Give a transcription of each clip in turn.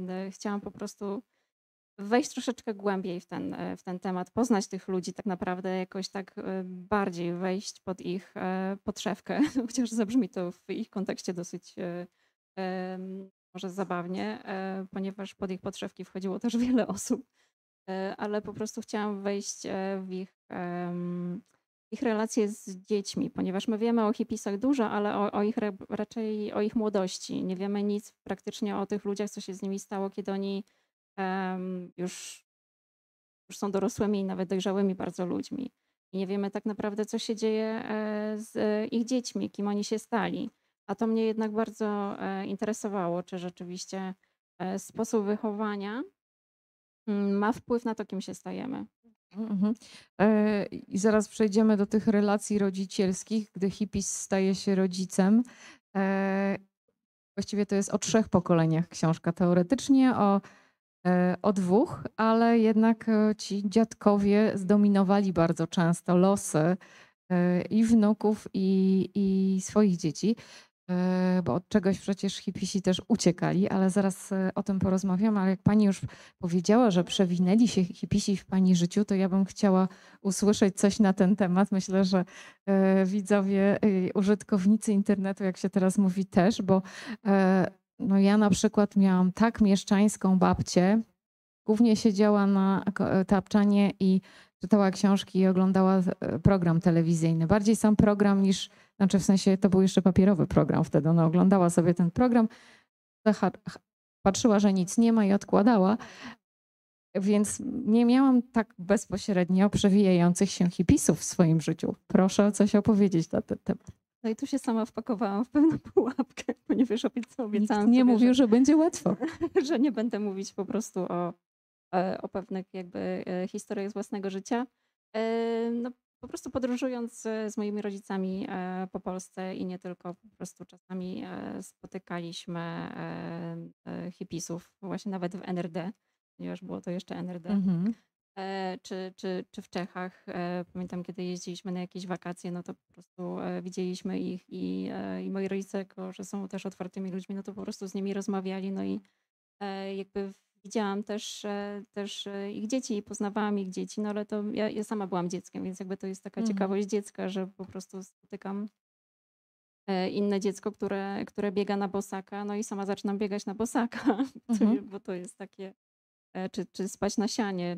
chciałam po prostu wejść troszeczkę głębiej w ten temat, poznać tych ludzi tak naprawdę, jakoś tak bardziej wejść pod ich podszewkę, chociaż zabrzmi to w ich kontekście dosyć może zabawnie, ponieważ pod ich podszewki wchodziło też wiele osób, ale po prostu chciałam wejść w ich relacje z dziećmi, ponieważ my wiemy o hipisach dużo, ale o ich raczej o ich młodości. Nie wiemy nic praktycznie o tych ludziach, co się z nimi stało, kiedy oni już są dorosłymi i nawet dojrzałymi bardzo ludźmi. I nie wiemy tak naprawdę, co się dzieje z ich dziećmi, kim oni się stali. A to mnie jednak bardzo interesowało, czy rzeczywiście sposób wychowania ma wpływ na to, kim się stajemy. Mhm. I zaraz przejdziemy do tych relacji rodzicielskich, gdy hipis staje się rodzicem. Właściwie to jest o 3 pokoleniach książka. Teoretycznie o 2, ale jednak ci dziadkowie zdominowali bardzo często losy i wnuków, i swoich dzieci, bo od czegoś przecież hipisi też uciekali, ale zaraz o tym porozmawiamy. Ale jak pani już powiedziała, że przewinęli się hipisi w pani życiu, to ja bym chciała usłyszeć coś na ten temat. Myślę, że widzowie, użytkownicy internetu, jak się teraz mówi, też, bo no ja na przykład miałam tak mieszczańską babcię, głównie siedziała na tapczanie i czytała książki i oglądała program telewizyjny. Bardziej sam program niż, znaczy w sensie to był jeszcze papierowy program wtedy. Ona oglądała sobie ten program, patrzyła, że nic nie ma i odkładała. Więc nie miałam tak bezpośrednio przewijających się hipisów w swoim życiu. Proszę coś opowiedzieć na ten temat. No i tu się sama wpakowałam w pewną pułapkę, ponieważ Nikt obiecałam nie sobie, mówił, że będzie łatwo. że nie będę mówić po prostu o pewnych jakby historiach z własnego życia. No, po prostu podróżując z moimi rodzicami po Polsce i nie tylko, po prostu czasami spotykaliśmy hipisów, właśnie nawet w NRD, ponieważ było to jeszcze NRD. Mhm. Czy w Czechach. Pamiętam, kiedy jeździliśmy na jakieś wakacje, no to po prostu widzieliśmy ich i moi rodzice, jako że są też otwartymi ludźmi, no to po prostu z nimi rozmawiali, no i jakby widziałam też ich dzieci i poznawałam ich dzieci, no ale to ja sama byłam dzieckiem, więc jakby to jest taka ciekawość dziecka, że po prostu spotykam inne dziecko, które biega na bosaka, no i sama zaczynam biegać na bosaka, bo to jest takie, czy spać na sianie,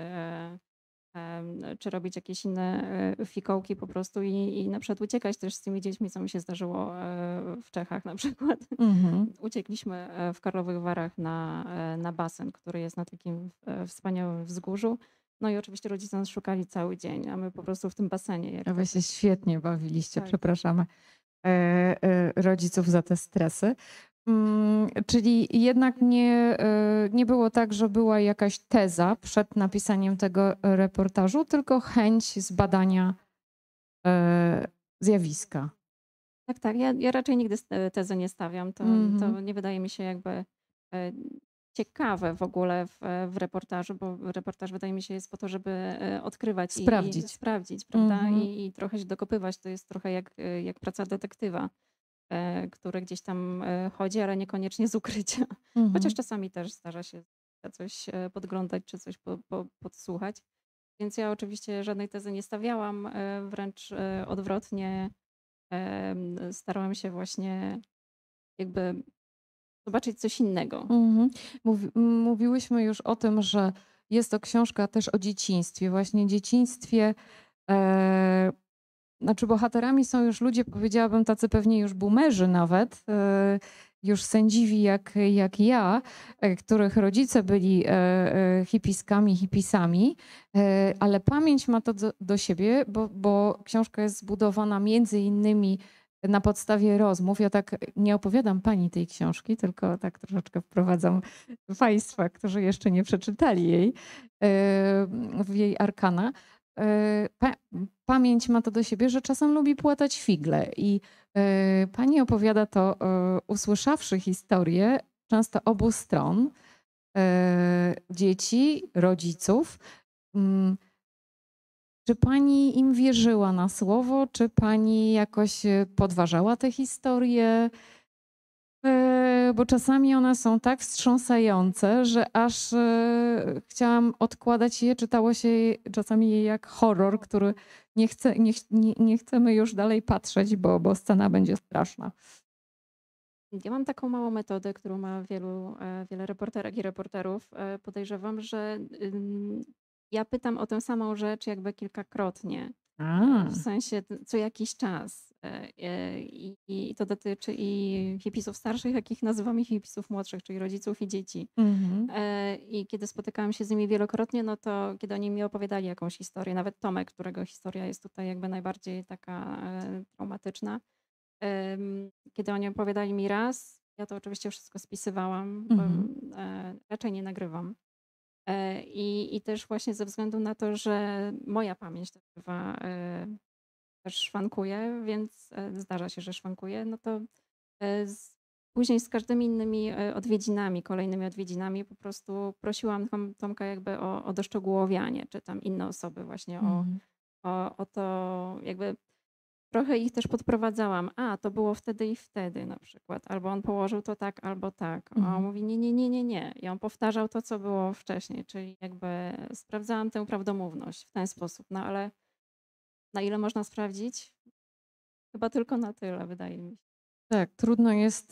czy robić jakieś inne fikołki po prostu i na przykład uciekać też z tymi dziećmi, co mi się zdarzyło w Czechach na przykład. Uciekliśmy w Karlowych Warach na basen, który jest na takim wspaniałym wzgórzu. No i oczywiście rodzice nas szukali cały dzień, a my po prostu w tym basenie. A wy się świetnie bawiliście, Tak. przepraszamy rodziców za te stresy. Czyli jednak nie było tak, że była jakaś teza przed napisaniem tego reportażu, tylko chęć zbadania zjawiska. Tak. Ja raczej nigdy tezy nie stawiam. To nie wydaje mi się jakby e, ciekawe w ogóle w reportażu, bo reportaż wydaje mi się jest po to, żeby odkrywać i sprawdzić, prawda? I trochę się dokopywać. To jest trochę jak praca detektywa, który gdzieś tam chodzi, ale niekoniecznie z ukrycia. Chociaż czasami też zdarza się coś podglądać czy coś podsłuchać. Więc ja oczywiście żadnej tezy nie stawiałam, wręcz odwrotnie. Starałam się właśnie jakby zobaczyć coś innego. Mówiłyśmy już o tym, że jest to książka też o dzieciństwie. Właśnie dzieciństwie, znaczy bohaterami są już ludzie, powiedziałabym, tacy pewnie już boomerzy nawet, już sędziwi jak ja, których rodzice byli hipiskami, hipisami, ale pamięć ma to do siebie, bo książka jest zbudowana między innymi na podstawie rozmów. Ja tak nie opowiadam pani tej książki, tylko tak troszeczkę wprowadzam państwa, którzy jeszcze nie przeczytali jej, w jej arkana. Pamięć ma to do siebie, że czasem lubi płatać figle i pani opowiada to, usłyszawszy historię często obu stron, dzieci, rodziców. Czy pani im wierzyła na słowo, czy pani jakoś podważała tę historię? bo czasami one są tak wstrząsające, że aż chciałam odkładać je. Czytało się czasami je jak horror, który nie chcemy już dalej patrzeć, bo scena będzie straszna. Ja mam taką małą metodę, którą ma wiele reporterek i reporterów. Podejrzewam, że ja pytam o tę samą rzecz jakby kilkakrotnie. W A. sensie co jakiś czas. I to dotyczy i hipisów starszych, jak ich nazywam, i hipisów młodszych, czyli rodziców i dzieci. Mhm. I kiedy spotykałam się z nimi wielokrotnie, no to kiedy oni mi opowiadali jakąś historię, nawet Tomek, którego historia jest tutaj jakby najbardziej taka traumatyczna, kiedy oni opowiadali mi raz, ja to oczywiście wszystko spisywałam, bo Mhm. raczej nie nagrywam. I też właśnie ze względu na to, że moja pamięć też bywa, też szwankuje, więc zdarza się, że szwankuje, no to później z każdymi innymi odwiedzinami, kolejnymi odwiedzinami po prostu prosiłam Tomka jakby o doszczegółowianie, czy tam inne osoby właśnie Mhm. o to jakby trochę ich też podprowadzałam. A, to było wtedy i wtedy na przykład. Albo on położył to tak, albo tak. A on Mhm. mówi nie, nie, nie, nie, nie. I on powtarzał to, co było wcześniej, czyli jakby sprawdzałam tę prawdomówność w ten sposób. No ale na ile można sprawdzić? Chyba tylko na tyle, wydaje mi się. Tak, trudno jest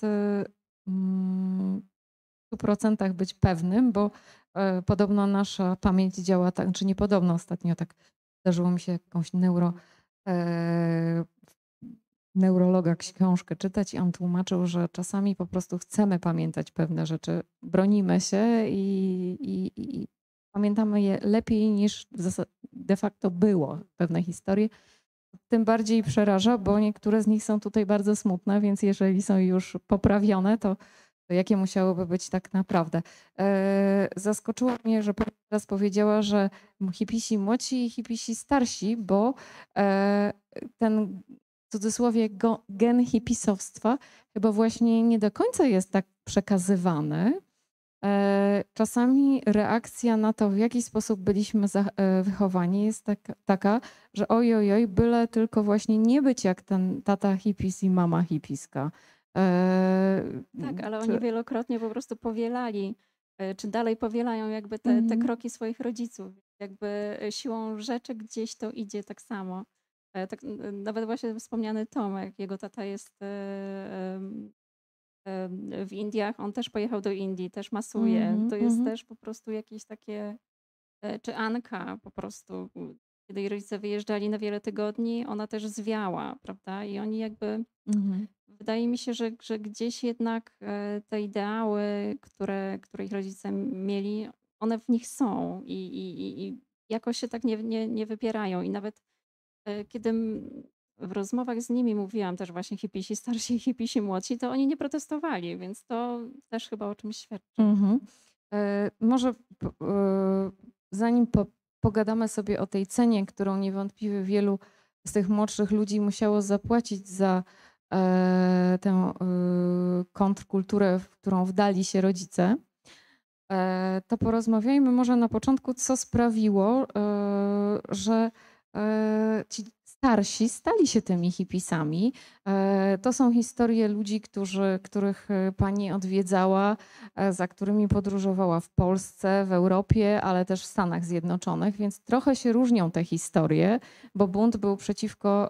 w 100% być pewnym, bo podobno nasza pamięć działa tak, czy nie podobno, ostatnio tak zdarzyło mi się jakąś e, neurologa książkę czytać i on tłumaczył, że czasami po prostu chcemy pamiętać pewne rzeczy, bronimy się i pamiętamy je lepiej niż de facto było pewne historie. Tym bardziej przeraża, bo niektóre z nich są tutaj bardzo smutne, więc jeżeli są już poprawione, to jakie musiałyby być tak naprawdę? Zaskoczyło mnie, że pani teraz powiedziała, że hipisi młodsi i hipisi starsi, bo ten w cudzysłowie gen hipisowstwa chyba właśnie nie do końca jest tak przekazywany. Czasami reakcja na to, w jaki sposób byliśmy wychowani, jest taka, że oj, oj, oj, byle tylko właśnie nie być jak ten tata hipis i mama hipiska. Tak, ale oni Czy... wielokrotnie po prostu powielali, czy dalej powielają jakby te Mhm. kroki swoich rodziców. Jakby siłą rzeczy gdzieś to idzie tak samo. Tak, nawet właśnie wspomniany Tomek, jego tata jest w Indiach, on też pojechał do Indii, też masuje. Mhm, To jest mhm, też po prostu jakieś takie, czy Anka po prostu, kiedy jej rodzice wyjeżdżali na wiele tygodni, ona też zwiała, prawda? I oni jakby, mhm, wydaje mi się, że gdzieś jednak te ideały, które ich rodzice mieli, one w nich są i jakoś się tak nie wypierają. I nawet kiedy w rozmowach z nimi mówiłam też właśnie hipisi starsi i hipisi młodsi, to oni nie protestowali, więc to też chyba o czymś świadczy. mhm. Może zanim pogadamy sobie o tej cenie, którą niewątpliwie wielu z tych młodszych ludzi musiało zapłacić za tę kontrkulturę, w którą wdali się rodzice, to porozmawiajmy może na początku, co sprawiło, że ci starsi stali się tymi hipisami. To są historie ludzi, których pani odwiedzała, za którymi podróżowała w Polsce, w Europie, ale też w Stanach Zjednoczonych, więc trochę się różnią te historie, bo bunt był przeciwko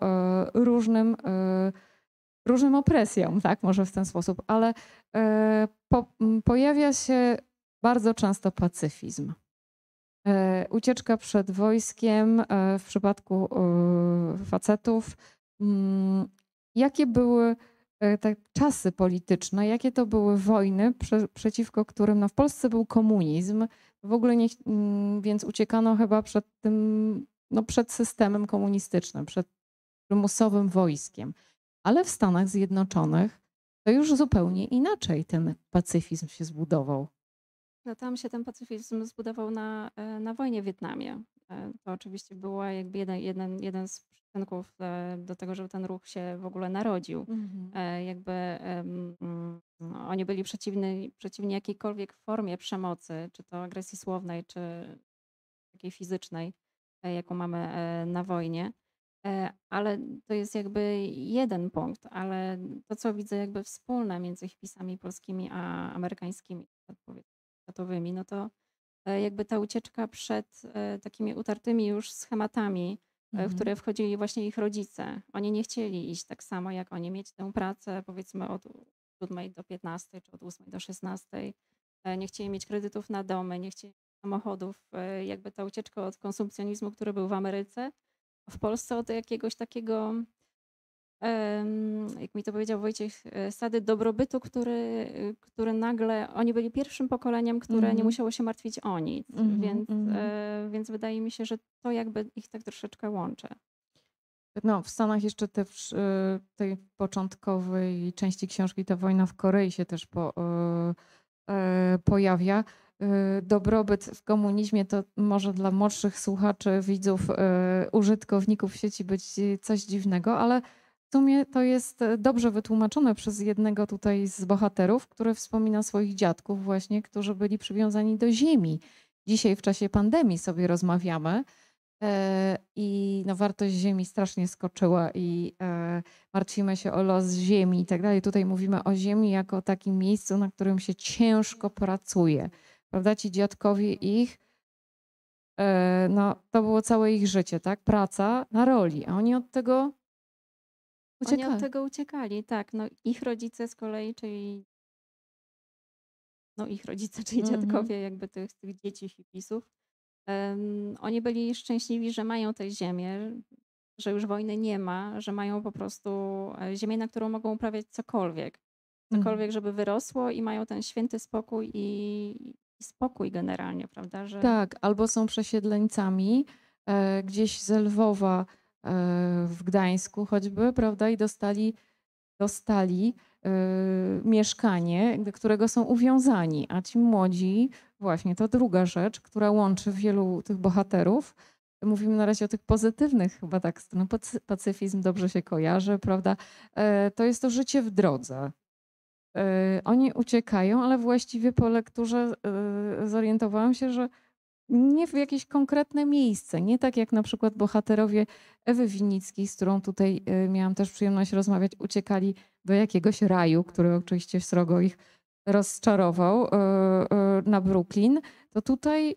różnym opresjom, tak, może w ten sposób, ale pojawia się bardzo często pacyfizm. Ucieczka przed wojskiem w przypadku facetów. Jakie były te czasy polityczne, jakie to były wojny, przeciwko którym no w Polsce był komunizm, w ogóle więc uciekano chyba przed tym, no przed systemem komunistycznym, przed przymusowym wojskiem. Ale w Stanach Zjednoczonych to już zupełnie inaczej ten pacyfizm się zbudował. No tam się ten pacyfizm zbudował na wojnie w Wietnamie. To oczywiście była jakby jeden z przyczynków do tego, żeby ten ruch się w ogóle narodził. Mhm. Jakby no, oni byli przeciwni jakiejkolwiek formie przemocy, czy to agresji słownej, czy takiej fizycznej, jaką mamy na wojnie. Ale to jest jakby jeden punkt, ale to, co widzę jakby wspólne między hipisami polskimi a amerykańskimi, tak powiedzmy, światowymi, no to jakby ta ucieczka przed takimi utartymi już schematami, w Mhm. które wchodzili właśnie ich rodzice. Oni nie chcieli iść tak samo jak oni, mieć tę pracę powiedzmy od 7 do 15 czy od 8 do 16. Nie chcieli mieć kredytów na domy, nie chcieli mieć samochodów. Jakby ta ucieczka od konsumpcjonizmu, który był w Ameryce, w Polsce od jakiegoś takiego, jak mi to powiedział Wojciech, sady dobrobytu, który nagle, oni byli pierwszym pokoleniem, które nie Mhm. musiało się martwić o nic, Mhm. Mhm. więc wydaje mi się, że to jakby ich tak troszeczkę łączy. No, w Stanach jeszcze tej początkowej części książki ta wojna w Korei się też pojawia. Dobrobyt w komunizmie to może dla młodszych słuchaczy, widzów, użytkowników sieci być coś dziwnego, ale w sumie to jest dobrze wytłumaczone przez jednego tutaj z bohaterów, który wspomina swoich dziadków właśnie, którzy byli przywiązani do ziemi. Dzisiaj w czasie pandemii sobie rozmawiamy. I no, wartość ziemi strasznie skoczyła i martwimy się o los ziemi i tak dalej. Tutaj mówimy o ziemi jako o takim miejscu, na którym się ciężko pracuje. Prawda? Ci dziadkowie ich, no, to było całe ich życie, tak? Praca na roli, a oni od tego Oni od uciekali. tego uciekali, tak. No ich rodzice z kolei, czyli no ich rodzice, czyli Mhm. dziadkowie jakby tych dzieci hipisów, oni byli szczęśliwi, że mają tę ziemię, że już wojny nie ma, że mają po prostu ziemię, na którą mogą uprawiać cokolwiek. Mhm. Cokolwiek, żeby wyrosło i mają ten święty spokój i spokój generalnie, prawda, że Tak, albo są przesiedleńcami gdzieś z Lwowa w Gdańsku choćby, prawda? I dostali mieszkanie, do którego są uwiązani, a ci młodzi, właśnie to druga rzecz, która łączy wielu tych bohaterów. Mówimy na razie o tych pozytywnych, chyba tak, no, pacyfizm dobrze się kojarzy, prawda? To jest to życie w drodze. Oni uciekają, ale właściwie po lekturze zorientowałam się, że nie w jakieś konkretne miejsce. Nie tak jak na przykład bohaterowie Ewy Winickiej, z którą tutaj miałam też przyjemność rozmawiać, uciekali do jakiegoś raju, który oczywiście srogo ich rozczarował na Brooklyn. To tutaj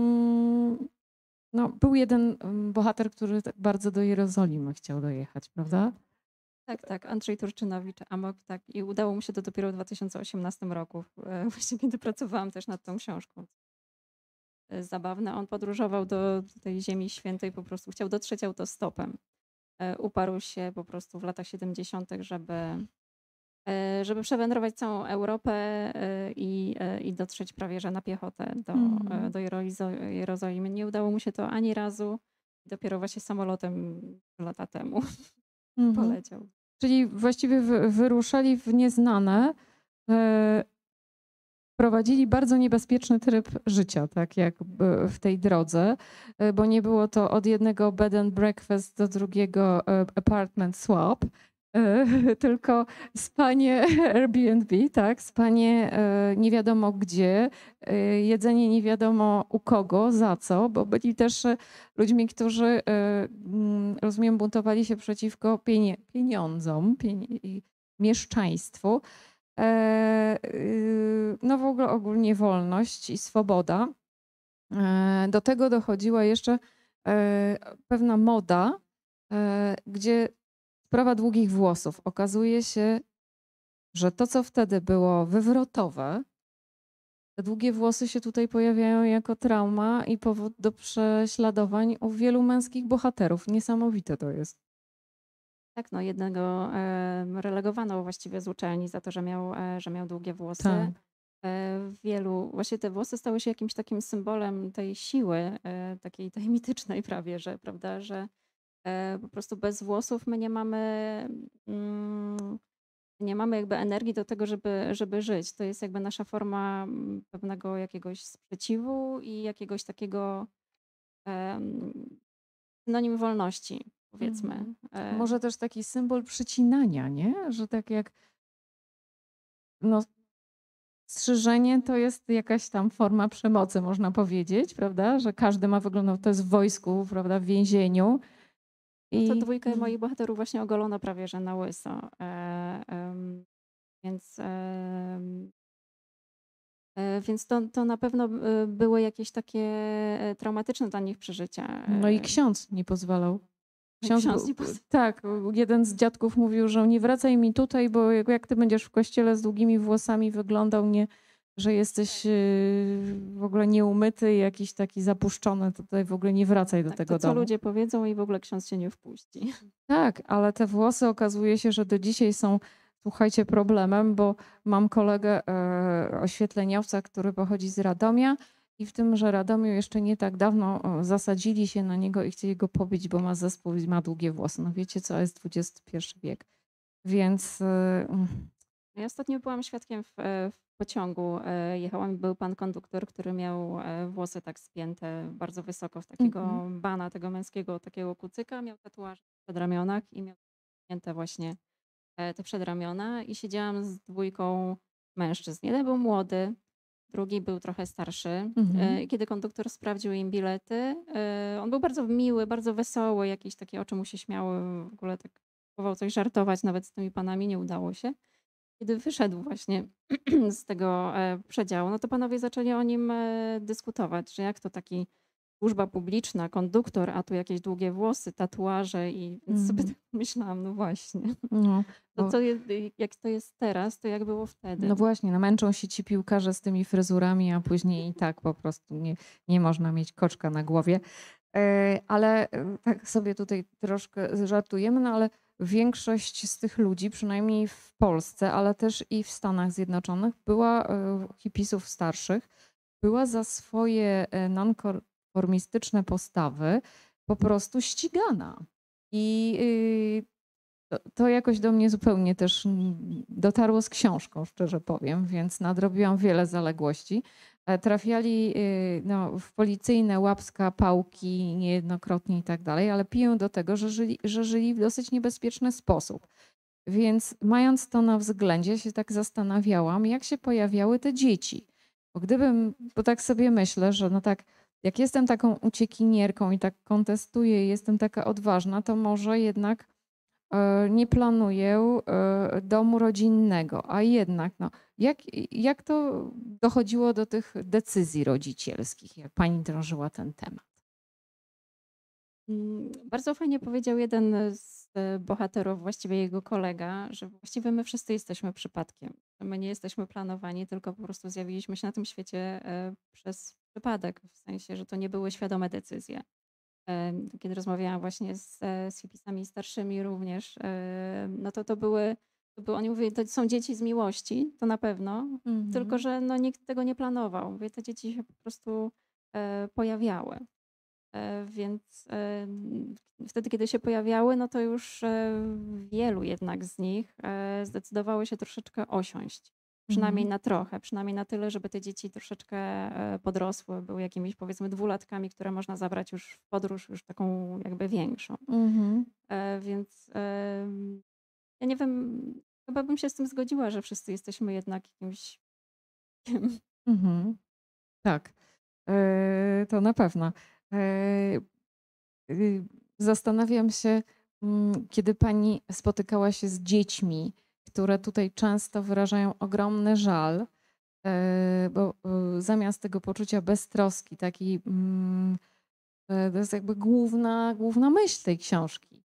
no, był jeden bohater, który tak bardzo do Jerozolimy chciał dojechać, prawda? tak, tak, Andrzej Turczynowicz, Amok, tak. I udało mu się to dopiero w 2018 roku, właśnie kiedy pracowałam też nad tą książką. Zabawne. On podróżował do tej Ziemi Świętej, po prostu chciał dotrzeć autostopem. Uparł się po prostu w latach 70., żeby przewędrować całą Europę i dotrzeć prawie że na piechotę Mhm. do Jerozolimy. Nie udało mu się to ani razu. Dopiero właśnie samolotem 3 lata temu Mhm. poleciał. Czyli właściwie wyruszali w nieznane, e, prowadzili bardzo niebezpieczny tryb życia, tak jak w tej drodze, bo nie było to od jednego bed and breakfast do drugiego apartment swap, tylko spanie Airbnb, tak, spanie nie wiadomo gdzie, jedzenie nie wiadomo u kogo, za co, bo byli też ludźmi, którzy, rozumiem, buntowali się przeciwko pieniądzom, i mieszczaństwu. No w ogóle ogólnie wolność i swoboda. Do tego dochodziła jeszcze pewna moda, gdzie sprawa długich włosów. Okazuje się, że to, co wtedy było wywrotowe, te długie włosy się tutaj pojawiają jako trauma i powód do prześladowań u wielu męskich bohaterów. Niesamowite to jest. Tak, no jednego relegowano właściwie z uczelni za to, że miał długie włosy. Tak. Właśnie te włosy stały się jakimś takim symbolem tej siły, takiej tej mitycznej prawie, że, prawda, że po prostu bez włosów my mm, nie mamy jakby energii do tego, żeby żyć. To jest jakby nasza forma pewnego jakiegoś sprzeciwu i jakiegoś takiego em, synonim wolności, powiedzmy. Mhm. Może też taki symbol przycinania, nie? Że tak jak no, strzyżenie to jest jakaś tam forma przemocy, można powiedzieć, prawda? Że każdy ma wyglądać, to jest w wojsku, prawda, w więzieniu. No to I dwójkę moich bohaterów właśnie ogolono prawie że na łyso. Więc, więc to na pewno były jakieś takie traumatyczne dla nich przeżycia. no i ksiądz nie pozwalał. Ksiądz Ksiądz był, nie poz tak, jeden z dziadków mówił, że nie wracaj mi tutaj, bo jak ty będziesz w kościele z długimi włosami wyglądał nie, że jesteś w ogóle nieumyty i jakiś taki zapuszczony, to tutaj w ogóle nie wracaj do tak, to tego co domu. ludzie powiedzą i w ogóle ksiądz cię nie wpuści. Tak, ale te włosy okazuje się, że do dzisiaj są, słuchajcie, problemem, bo mam kolegę oświetleniowca, który pochodzi z Radomia i w tymże Radomiu jeszcze nie tak dawno zasadzili się na niego i chcieli go pobić, bo ma zespół i ma długie włosy. No wiecie co, jest XXI wiek. Więc Ja ostatnio byłam świadkiem w pociągu. Jechałam i był pan konduktor, który miał włosy tak spięte bardzo wysoko w takiego bana tego męskiego, takiego kucyka. Miał tatuaże w przedramionach i miał spięte właśnie te przedramiona i siedziałam z dwójką mężczyzn. Jeden był młody, drugi był trochę starszy. I kiedy konduktor sprawdził im bilety, on był bardzo miły, bardzo wesoły, jakieś takie oczy mu się śmiały, w ogóle tak próbował coś żartować nawet z tymi panami, nie udało się. Kiedy wyszedł właśnie z tego przedziału, no to panowie zaczęli o nim dyskutować, że jak to taki służba publiczna, konduktor, a tu jakieś długie włosy, tatuaże i więc sobie tak myślałam, no właśnie. no, To bo, co jest, jak to jest teraz, to jak było wtedy. no właśnie, no męczą się ci piłkarze z tymi fryzurami, a później i tak po prostu nie można mieć koczka na głowie. Ale tak sobie tutaj troszkę żartujemy, no ale większość z tych ludzi, przynajmniej w Polsce, ale też i w Stanach Zjednoczonych, była hipisów starszych, była za swoje nonkonformistyczne postawy po prostu ścigana. I to jakoś do mnie zupełnie też dotarło z książką, szczerze powiem, więc nadrobiłam wiele zaległości. Trafiali no, w policyjne łapska, pałki niejednokrotnie i tak dalej, ale piję do tego, że żyli w dosyć niebezpieczny sposób. Więc mając to na względzie, się tak zastanawiałam, jak się pojawiały te dzieci. Bo tak sobie myślę, że no tak, jak jestem taką uciekinierką i tak kontestuję i jestem taka odważna, to może jednak nie planuję domu rodzinnego, a jednak no, jak to dochodziło do tych decyzji rodzicielskich, jak pani drążyła ten temat? Bardzo fajnie powiedział jeden z bohaterów, właściwie jego kolega, że właściwie my wszyscy jesteśmy przypadkiem. Że my nie jesteśmy planowani, tylko po prostu zjawiliśmy się na tym świecie przez przypadek, w sensie, że to nie były świadome decyzje. Kiedy rozmawiałam właśnie z hipisami starszymi również, no to były, oni mówili, to są dzieci z miłości, to na pewno, tylko że no, nikt tego nie planował. Mówię, te dzieci się po prostu pojawiały. Więc wtedy, kiedy się pojawiały, no to już wielu jednak z nich zdecydowało się troszeczkę osiąść. Przynajmniej na trochę, przynajmniej na tyle, żeby te dzieci troszeczkę podrosły, były jakimiś powiedzmy dwulatkami, które można zabrać już w podróż już taką jakby większą. Więc ja nie wiem, chyba bym się z tym zgodziła, że wszyscy jesteśmy jednak jakimś Tak, to na pewno. E, Zastanawiam się, kiedy pani spotykała się z dziećmi, które tutaj często wyrażają ogromny żal, bo zamiast tego poczucia beztroski, to jest jakby główna myśl tej książki.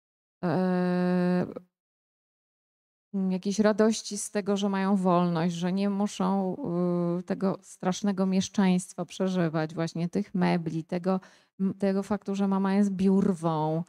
Jakiejś radości z tego, że mają wolność, że nie muszą tego strasznego mieszczaństwa przeżywać, właśnie tych mebli, tego faktu, że mama jest biurwą,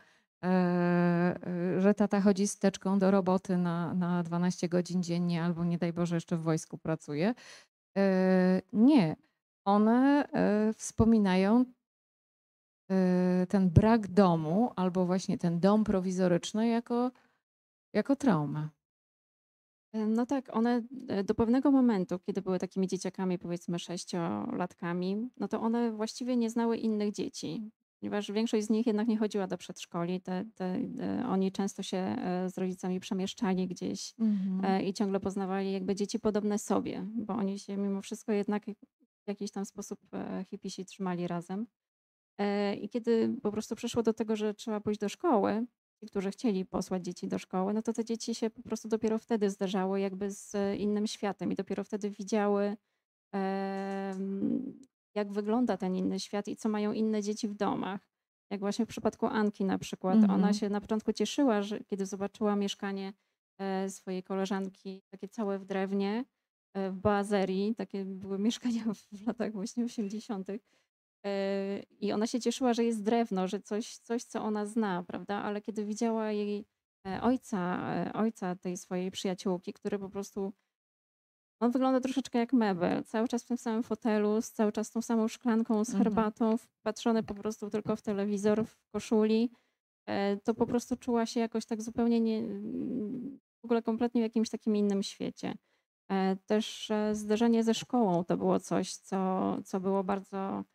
że tata chodzi z teczką do roboty na 12 godzin dziennie albo nie daj Boże jeszcze w wojsku pracuje. Nie. One wspominają ten brak domu albo właśnie ten dom prowizoryczny jako traumę. No tak, one do pewnego momentu, kiedy były takimi dzieciakami, powiedzmy sześciolatkami, no to one właściwie nie znały innych dzieci, ponieważ większość z nich jednak nie chodziła do przedszkoli. Oni często się z rodzicami przemieszczali gdzieś i ciągle poznawali jakby dzieci podobne sobie, bo oni się mimo wszystko jednak w jakiś tam sposób hipisi trzymali razem. I kiedy po prostu przyszło do tego, że trzeba pójść do szkoły, ci, którzy chcieli posłać dzieci do szkoły, no to te dzieci się po prostu dopiero wtedy zderzały jakby z innym światem i dopiero wtedy widziały, em, jak wygląda ten inny świat i co mają inne dzieci w domach. Jak właśnie w przypadku Anki na przykład. Ona Mhm. się na początku cieszyła, że kiedy zobaczyła mieszkanie swojej koleżanki, takie całe w drewnie, w boazerii, takie były mieszkania w latach właśnie 80. I ona się cieszyła, że jest drewno, że coś, co ona zna, prawda? Ale kiedy widziała jej ojca tej swojej przyjaciółki, który po prostu, on wygląda troszeczkę jak mebel, cały czas w tym samym fotelu, cały czas tą samą szklanką z Mhm. herbatą, wpatrzony po prostu tylko w telewizor, w koszuli, to po prostu czuła się jakoś tak zupełnie w ogóle kompletnie w jakimś takim innym świecie. Też zderzenie ze szkołą to było coś, co było bardzo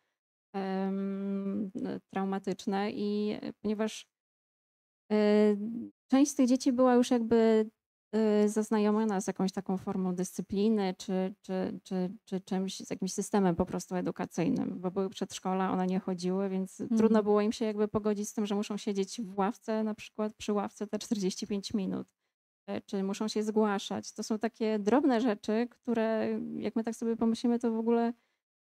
traumatyczne i ponieważ e, część z tych dzieci była już jakby zaznajomiona z jakąś taką formą dyscypliny czy czymś, z jakimś systemem po prostu edukacyjnym, bo były przedszkola, one nie chodziły, więc trudno Mhm. było im się jakby pogodzić z tym, że muszą siedzieć w ławce, na przykład przy ławce te 45 minut, czy muszą się zgłaszać. To są takie drobne rzeczy, które jak my tak sobie pomyślimy, to w ogóle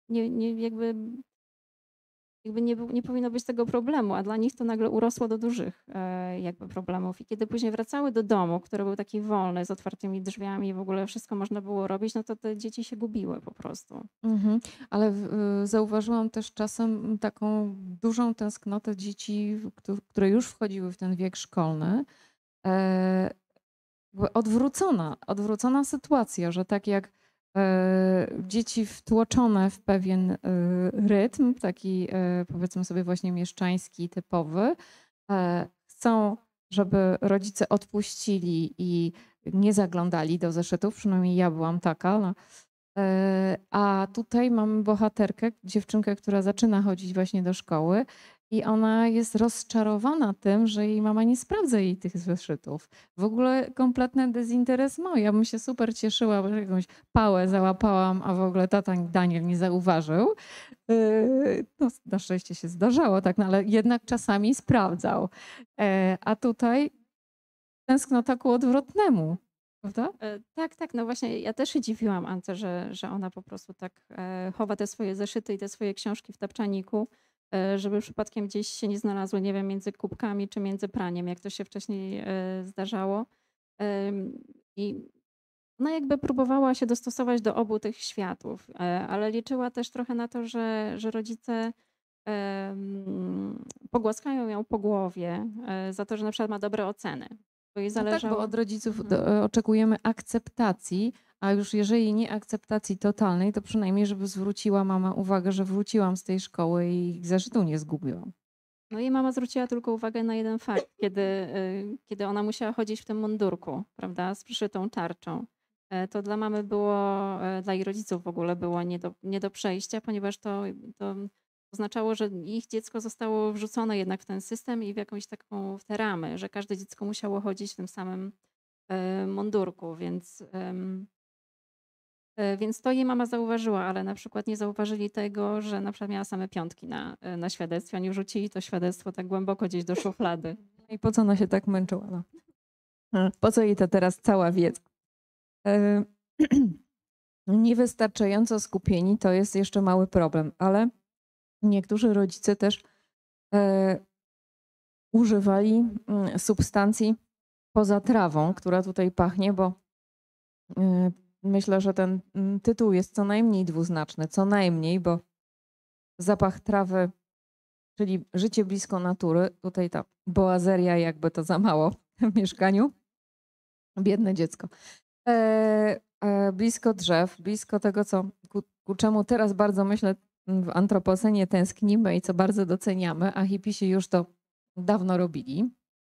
jakby nie powinno być tego problemu, a dla nich to nagle urosło do dużych jakby problemów. I kiedy później wracały do domu, który był taki wolny, z otwartymi drzwiami, w ogóle wszystko można było robić, no to te dzieci się gubiły po prostu. Mhm. Ale zauważyłam też czasem taką dużą tęsknotę dzieci, które już wchodziły w ten wiek szkolny. E, Jakby odwrócona sytuacja, że tak jak dzieci wtłoczone w pewien rytm, taki powiedzmy sobie właśnie mieszczański, typowy, chcą, żeby rodzice odpuścili i nie zaglądali do zeszytów, przynajmniej ja byłam taka. No. A tutaj mamy bohaterkę, dziewczynkę, która zaczyna chodzić właśnie do szkoły i ona jest rozczarowana tym, że jej mama nie sprawdza jej tych zeszytów. W ogóle kompletny dezinteresment. Ja bym się super cieszyła, bo jakąś pałę załapałam, a w ogóle tata Daniel nie zauważył. No, na szczęście się zdarzało, tak, no, ale jednak czasami sprawdzał. A tutaj tęsknota ku odwrotnemu, prawda? Tak, tak, no właśnie ja też się dziwiłam Ance, że ona po prostu tak chowa te swoje zeszyty i te swoje książki w tapczaniku, żeby przypadkiem gdzieś się nie znalazły, nie wiem, między kubkami czy między praniem, jak to się wcześniej zdarzało. I ona jakby próbowała się dostosować do obu tych światów, ale liczyła też trochę na to, że rodzice pogłaskają ją po głowie za to, że na przykład ma dobre oceny. Bo jej No tak, bo zależało. od rodziców Mhm. oczekujemy akceptacji, a już jeżeli nie akceptacji totalnej, to przynajmniej, żeby zwróciła mama uwagę, że wróciłam z tej szkoły i zeszytu nie zgubiłam. No i mama zwróciła tylko uwagę na jeden fakt, kiedy ona musiała chodzić w tym mundurku, prawda, z przyszytą tarczą. To dla mamy było, dla jej rodziców w ogóle było nie do przejścia, ponieważ to oznaczało, że ich dziecko zostało wrzucone jednak w ten system i w jakąś taką, w te ramy, że każde dziecko musiało chodzić w tym samym mundurku, więc to jej mama zauważyła, ale na przykład nie zauważyli tego, że na przykład miała same piątki na świadectwie. Oni wrzucili to świadectwo tak głęboko gdzieś do szuflady. I po co ona się tak męczyła? No. Po co jej to teraz cała wiedza? E, Niewystarczająco skupieni to jest jeszcze mały problem, ale niektórzy rodzice też używali substancji poza trawą, która tutaj pachnie, bo myślę, że ten tytuł jest co najmniej dwuznaczny, co najmniej, bo zapach trawy, czyli życie blisko natury, tutaj ta boazeria jakby to za mało w mieszkaniu. Biedne dziecko. Blisko drzew, blisko tego, ku czemu teraz bardzo myślę w antropocenie tęsknimy i co bardzo doceniamy, a hipisi już to dawno robili.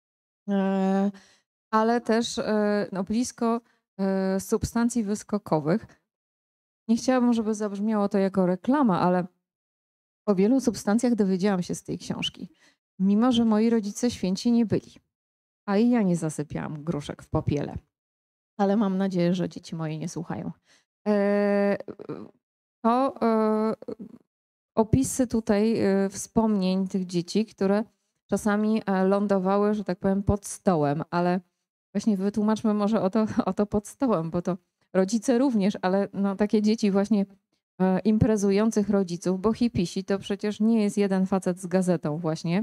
Ale też no, blisko substancji wyskokowych. Nie chciałabym, żeby zabrzmiało to jako reklama, ale o wielu substancjach dowiedziałam się z tej książki. Mimo że moi rodzice święci nie byli, a i ja nie zasypiałam gruszek w popiele. Ale mam nadzieję, że dzieci moje nie słuchają. To opisy tutaj wspomnień tych dzieci, które czasami lądowały, że tak powiem, pod stołem, ale właśnie wytłumaczmy może o to pod stołem, bo to rodzice również, ale no, takie dzieci właśnie imprezujących rodziców, bo hipisi to przecież nie jest jeden facet z gazetą właśnie,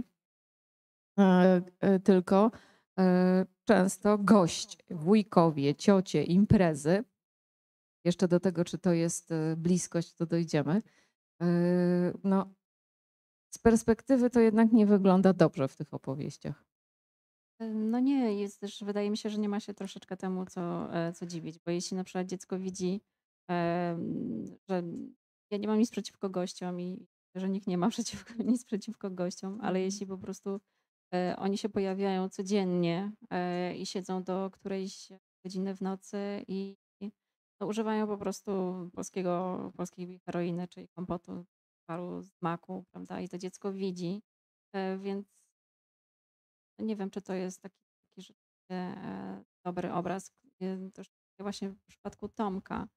tylko często gość, wujkowie, ciocie, imprezy. Jeszcze do tego, czy to jest bliskość, to dojdziemy. No, z perspektywy to jednak nie wygląda dobrze w tych opowieściach. No nie, jest też, wydaje mi się, że nie ma się troszeczkę temu, co dziwić, bo jeśli na przykład dziecko widzi, że ja nie mam nic przeciwko gościom i że nikt nie ma nic przeciwko gościom, ale jeśli po prostu oni się pojawiają codziennie i siedzą do którejś godziny w nocy i no, używają po prostu polskiej heroiny, czyli kompotu, paru z maku, prawda? I to dziecko widzi, więc nie wiem, czy to jest taki rzeczywiście dobry obraz. Też właśnie w przypadku Tomka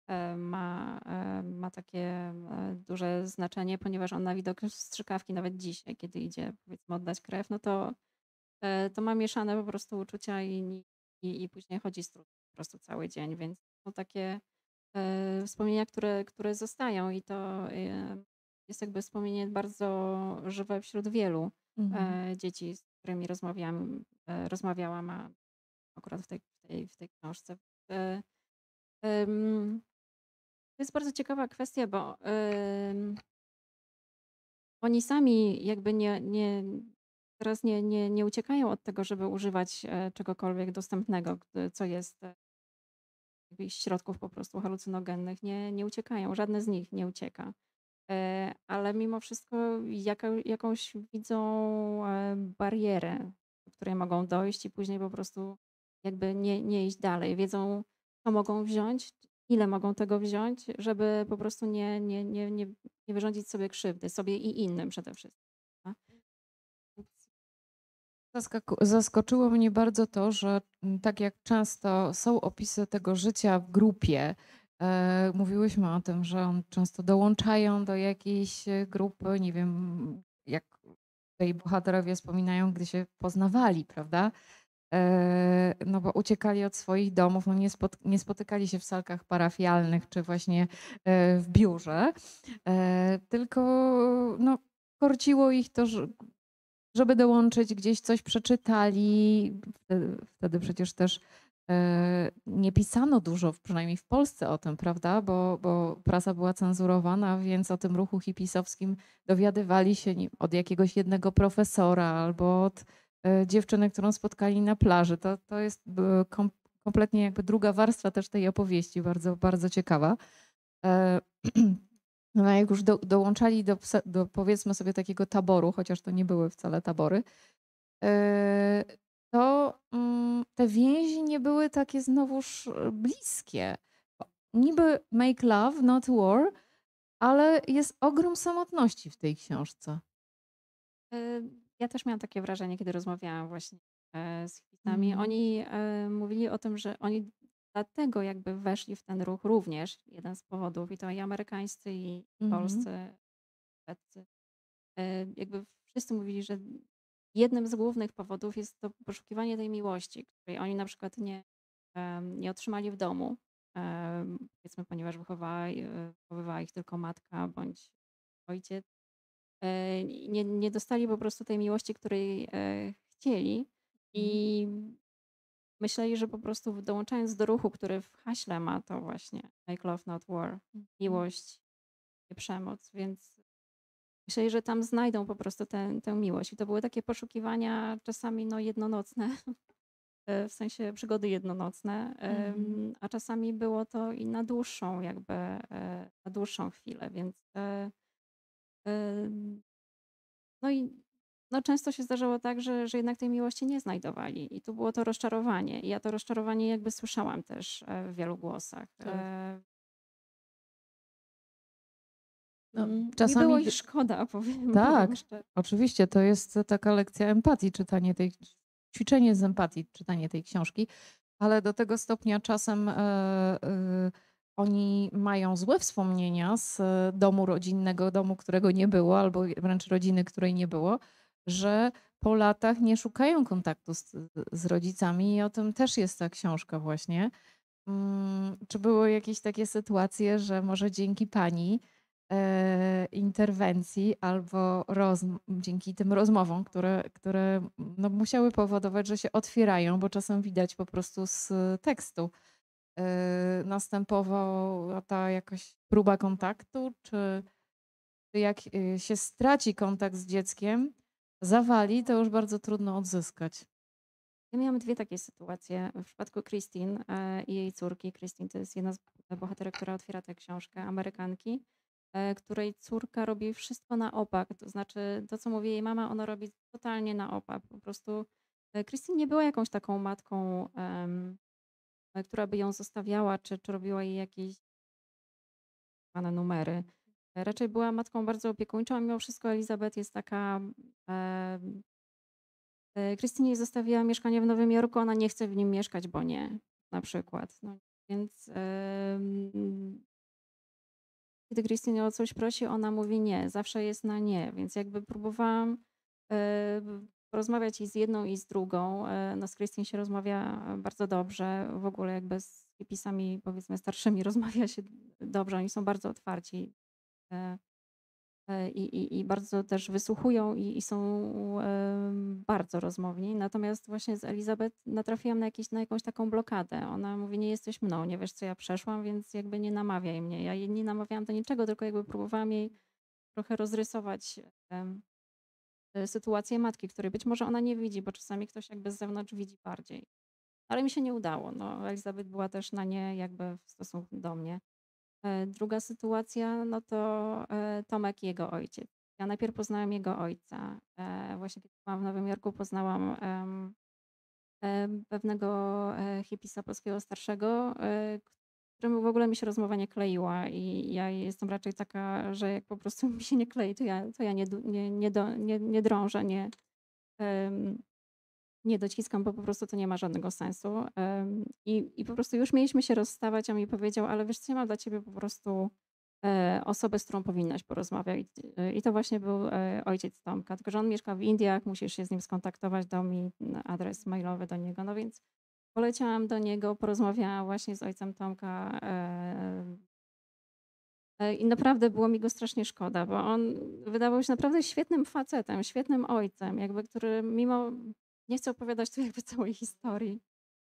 ma takie duże znaczenie, ponieważ on na widok strzykawki nawet dzisiaj, kiedy idzie powiedzmy oddać krew, no to ma mieszane po prostu uczucia i później chodzi z trudem po prostu cały dzień, więc są takie wspomnienia, które zostają i to jest jakby wspomnienie bardzo żywe wśród wielu Mhm. dzieci, z którymi rozmawiałam, a akurat w tej książce. E, em, To jest bardzo ciekawa kwestia, bo oni sami jakby teraz nie uciekają od tego, żeby używać czegokolwiek dostępnego, co jest jakichś środków po prostu halucynogennych. Nie uciekają, żadne z nich nie ucieka. Ale mimo wszystko jakąś widzą barierę, do której mogą dojść i później po prostu jakby nie iść dalej. Wiedzą, co mogą wziąć, ile mogą tego wziąć, żeby po prostu nie wyrządzić sobie krzywdy, sobie i innym przede wszystkim. Tak? Więc Zaskoczyło mnie bardzo to, że tak jak często są opisy tego życia w grupie, mówiłyśmy o tym, że on często dołączają do jakiejś grupy, nie wiem, jak tutaj bohaterowie wspominają, gdy się poznawali, prawda? No bo uciekali od swoich domów, no nie spotykali się w salkach parafialnych czy właśnie w biurze, tylko no, korciło ich to, żeby dołączyć gdzieś coś przeczytali. Wtedy przecież też nie pisano dużo, przynajmniej w Polsce o tym, prawda? Bo prasa była cenzurowana, więc o tym ruchu hipisowskim dowiadywali się od jakiegoś jednego profesora albo od dziewczyny, którą spotkali na plaży. To jest kompletnie jakby druga warstwa też tej opowieści, bardzo, bardzo ciekawa. E, No a jak już dołączali do powiedzmy sobie takiego taboru, chociaż to nie były wcale tabory, e, to te więzi nie były takie znowuż bliskie. Niby make love, not war, ale jest ogrom samotności w tej książce. Ja też miałam takie wrażenie, kiedy rozmawiałam właśnie z hipisami. Mhm. Oni mówili o tym, że oni dlatego jakby weszli w ten ruch również, jeden z powodów, i to i amerykańscy, i Mhm. polscy, szwedzcy. Jakby wszyscy mówili, że jednym z głównych powodów jest to poszukiwanie tej miłości, której oni na przykład nie otrzymali w domu, powiedzmy, ponieważ wychowywała ich tylko matka bądź ojciec. Nie dostali po prostu tej miłości, której chcieli Mhm. i myśleli, że po prostu dołączając do ruchu, który w haśle ma to właśnie make love not war, Mhm. miłość, nie przemoc, więc myśleli, że tam znajdą po prostu tę miłość. I to były takie poszukiwania czasami no, jednonocne, w sensie przygody jednonocne, Mhm. a czasami było to i na dłuższą jakby, na dłuższą chwilę, więc no i no często się zdarzało tak, że jednak tej miłości nie znajdowali i tu było to rozczarowanie. I ja to rozczarowanie jakby słyszałam też w wielu głosach. Tak. No, Mi było czasami ich szkoda, powiem tak, szczerze. oczywiście to jest taka lekcja empatii, ćwiczenie z empatii, czytanie tej książki, ale do tego stopnia czasem oni mają złe wspomnienia z domu rodzinnego, domu, którego nie było, albo wręcz rodziny, której nie było, że po latach nie szukają kontaktu z rodzicami i o tym też jest ta książka właśnie. Czy były jakieś takie sytuacje, że może dzięki pani interwencji albo dzięki tym rozmowom, które no, musiały powodować, że się otwierają, bo czasem widać po prostu z tekstu, następowała ta jakaś próba kontaktu, czy jak się straci kontakt z dzieckiem, zawali, to już bardzo trudno odzyskać. Ja miałam dwie takie sytuacje. W przypadku Christine i jej córki. Christine to jest jedna z bohaterek, która otwiera tę książkę, Amerykanki, której córka robi wszystko na opak. To znaczy to, co mówi jej mama, ona robi totalnie na opak. Po prostu Christine nie była jakąś taką matką, która by ją zostawiała, czy robiła jej jakieś zwane numery. Raczej była matką bardzo opiekuńczą, a mimo wszystko Elizabeth jest taka. Krystynie jej zostawiła mieszkanie w Nowym Jorku, ona nie chce w nim mieszkać, bo nie, na przykład. No, więc kiedy Krystyna o coś prosi, ona mówi nie, zawsze jest na nie, więc jakby próbowałam e, porozmawiać i z jedną, i z drugą. No z Krystyn się rozmawia bardzo dobrze, w ogóle jakby z hipisami, powiedzmy starszymi rozmawia się dobrze, oni są bardzo otwarci. E, i bardzo też wysłuchują i są bardzo rozmowni. Natomiast właśnie z Elizabeth natrafiłam na jakąś taką blokadę. Ona mówi, nie jesteś mną, nie wiesz, co ja przeszłam, więc jakby nie namawiaj mnie. Ja jej nie namawiałam do niczego, tylko jakby próbowałam jej trochę rozrysować sytuację matki, której być może ona nie widzi, bo czasami ktoś jakby z zewnątrz widzi bardziej. Ale mi się nie udało. No, Elizabeth była też na nie jakby w stosunku do mnie. Druga sytuacja, no to Tomek i jego ojciec. Ja najpierw poznałam jego ojca. Właśnie kiedy byłam w Nowym Jorku, poznałam pewnego hipisa polskiego starszego, któremu w ogóle mi się rozmowa nie kleiła i ja jestem raczej taka, że jak po prostu mi się nie klei, to ja nie drążę, nie dociskam, bo po prostu to nie ma żadnego sensu. I po prostu już mieliśmy się rozstawać, a mi powiedział, ale wiesz co, ja mam dla ciebie po prostu osobę, z którą powinnaś porozmawiać. I to właśnie był ojciec Tomka, tylko że on mieszka w Indiach, musisz się z nim skontaktować, dał mi adres mailowy do niego, no więc poleciałam do niego, porozmawiałam właśnie z ojcem Tomka i naprawdę było mi go strasznie szkoda, bo on wydawał się naprawdę świetnym facetem, świetnym ojcem, jakby który mimo, nie chcę opowiadać tu jakby całej historii.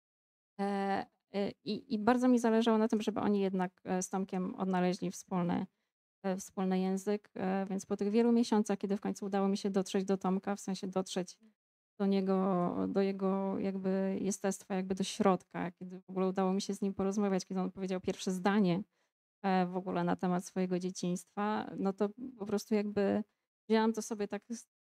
I bardzo mi zależało na tym, żeby oni jednak z Tomkiem odnaleźli wspólny język, więc po tych wielu miesiącach, kiedy w końcu udało mi się dotrzeć do Tomka, w sensie dotrzeć do niego, do jego jakby jestestwa, jakby do środka, kiedy w ogóle udało mi się z nim porozmawiać, kiedy on powiedział pierwsze zdanie w ogóle na temat swojego dzieciństwa, no to po prostu jakby wzięłam to sobie tak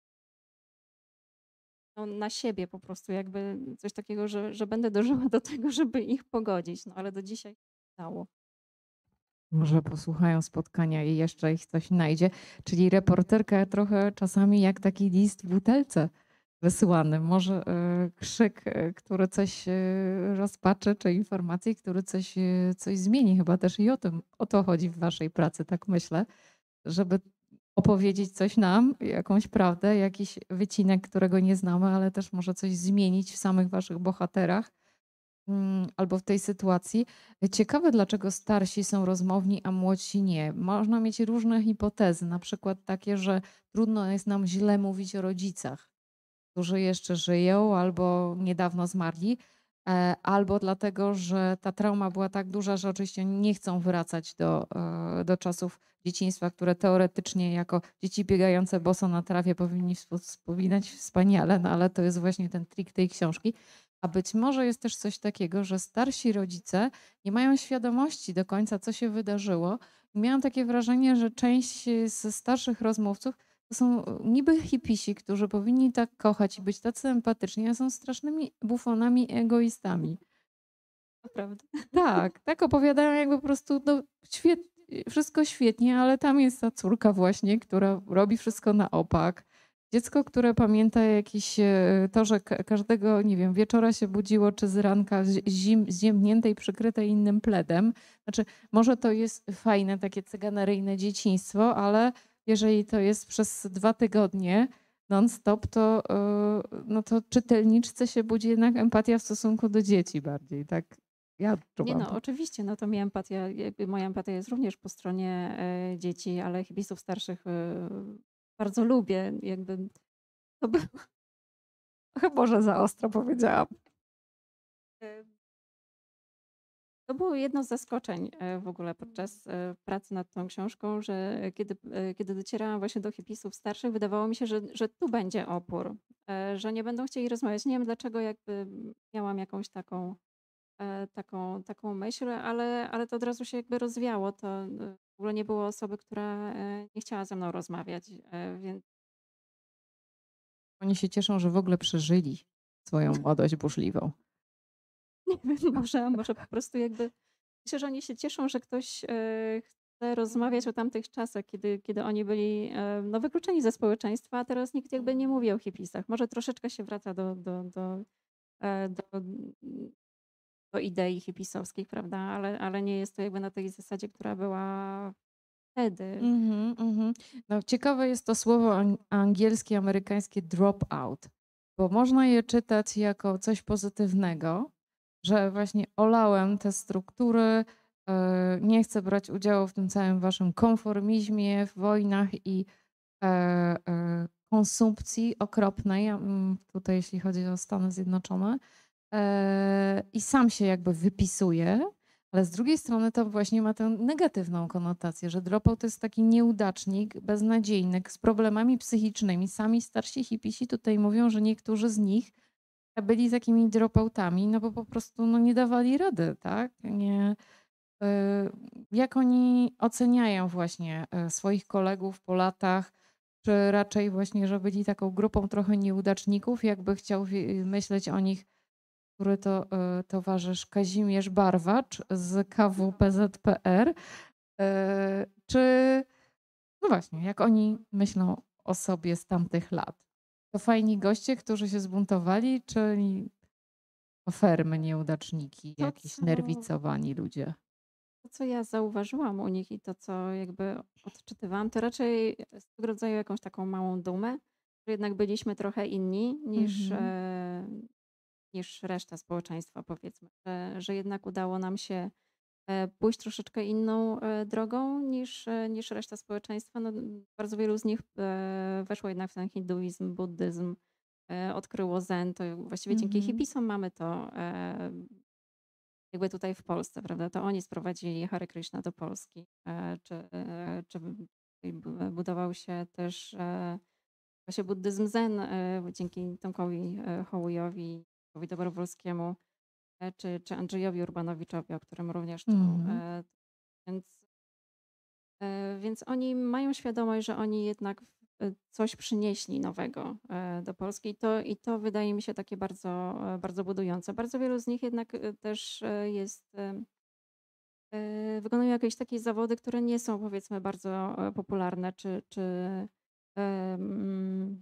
no, na siebie po prostu, jakby coś takiego, że będę dążyła do tego, żeby ich pogodzić, no ale do dzisiaj się nie udało. Może posłuchają spotkania i jeszcze ich coś znajdzie. Czyli reporterka trochę czasami jak taki list w butelce wysyłany. Może krzyk, który coś rozpaczy, czy informacje, który coś zmieni. Chyba też i o to chodzi w waszej pracy, tak myślę, żeby opowiedzieć coś nam, jakąś prawdę, jakiś wycinek, którego nie znamy, ale też może coś zmienić w samych waszych bohaterach albo w tej sytuacji. Ciekawe, dlaczego starsi są rozmowni, a młodsi nie. Można mieć różne hipotezy, na przykład takie, że trudno jest nam źle mówić o rodzicach, którzy jeszcze żyją albo niedawno zmarli, albo dlatego, że ta trauma była tak duża, że oczywiście nie chcą wracać do czasów dzieciństwa, które teoretycznie jako dzieci biegające boso na trawie powinni wspominać wspaniale, no ale to jest właśnie ten trik tej książki. A być może jest też coś takiego, że starsi rodzice nie mają świadomości do końca, co się wydarzyło. I miałam takie wrażenie, że część ze starszych rozmówców to są niby hipisi, którzy powinni tak kochać i być tacy empatyczni, a są strasznymi bufonami i egoistami. Naprawdę. Tak, tak opowiadają jakby po prostu no, wszystko świetnie, ale tam jest ta córka właśnie, która robi wszystko na opak. Dziecko, które pamięta jakieś to, że każdego, nie wiem, wieczora się budziło, czy z ranka zziębnięte i przykryte innym pledem. Znaczy, może to jest fajne, takie cyganeryjne dzieciństwo, ale jeżeli to jest przez 2 tygodnie, non-stop, to, no to czytelniczce się budzi jednak empatia w stosunku do dzieci bardziej, tak ja Nie odczuwam no, to. oczywiście, no to mi empatia, jakby moja empatia jest również po stronie dzieci, ale hipisów starszych bardzo lubię. Jakby to by, Może za ostro powiedziałam. to było jedno z zaskoczeń w ogóle podczas pracy nad tą książką, że kiedy docierałam właśnie do hipisów starszych, wydawało mi się, że tu będzie opór, że nie będą chcieli rozmawiać. Nie wiem dlaczego, jakby miałam jakąś taką myśl, ale to od razu się jakby rozwiało. To w ogóle nie było osoby, która nie chciała ze mną rozmawiać, więc Oni się cieszą, że w ogóle przeżyli swoją młodość burzliwą. nie wiem, może po prostu jakby myślę, że oni się cieszą, że ktoś chce rozmawiać o tamtych czasach, kiedy oni byli no, wykluczeni ze społeczeństwa, a teraz nikt jakby nie mówi o hipisach. Może troszeczkę się wraca e, do, do idei hipisowskich, prawda? Ale nie jest to jakby na tej zasadzie, która była wtedy. Mhm, mhm. No, ciekawe jest to słowo angielskie, amerykańskie drop out, bo można je czytać jako coś pozytywnego, że właśnie olałem te struktury, nie chcę brać udziału w tym całym waszym konformizmie, w wojnach i konsumpcji okropnej, tutaj jeśli chodzi o Stany Zjednoczone, i sam się jakby wypisuje, ale z drugiej strony to właśnie ma tę negatywną konotację, że dropout to jest taki nieudacznik, beznadziejny, z problemami psychicznymi. Sami starsi hipisi tutaj mówią, że niektórzy z nich byli takimi dropoutami, no bo po prostu no, nie dawali rady, tak? Nie, y, jak oni oceniają właśnie swoich kolegów po latach, czy raczej właśnie, że byli taką grupą trochę nieudaczników, jakby chciał myśleć o nich, który to towarzysz Kazimierz Barwacz z KWPZPR, czy no właśnie, jak oni myślą o sobie z tamtych lat? To fajni goście, którzy się zbuntowali, czyli ofermy, nieudaczniki, To, jakieś nerwicowani ludzie? co ja zauważyłam u nich i to, co jakby odczytywałam, to raczej z tego rodzaju jakąś taką małą dumę, że jednak byliśmy trochę inni Mhm. niż reszta społeczeństwa, powiedzmy, że jednak udało nam się pójść troszeczkę inną drogą niż reszta społeczeństwa. No, bardzo wielu z nich weszło jednak w ten hinduizm, buddyzm, odkryło zen. To właściwie dzięki Mhm. hipisom mamy to jakby tutaj w Polsce, prawda? To oni sprowadzili Hare Krishna do Polski, czy tutaj budował się też właśnie buddyzm zen dzięki Tomkowi Hołujowi, Tomkowi Dobrowolskiemu, czy Andrzejowi Urbanowiczowi, o którym również tu. Mhm. Więc, więc oni mają świadomość, że oni jednak coś przynieśli nowego do Polski i to wydaje mi się takie bardzo budujące. Bardzo wielu z nich jednak też jest, wykonują jakieś takie zawody, które nie są powiedzmy bardzo popularne, czy em,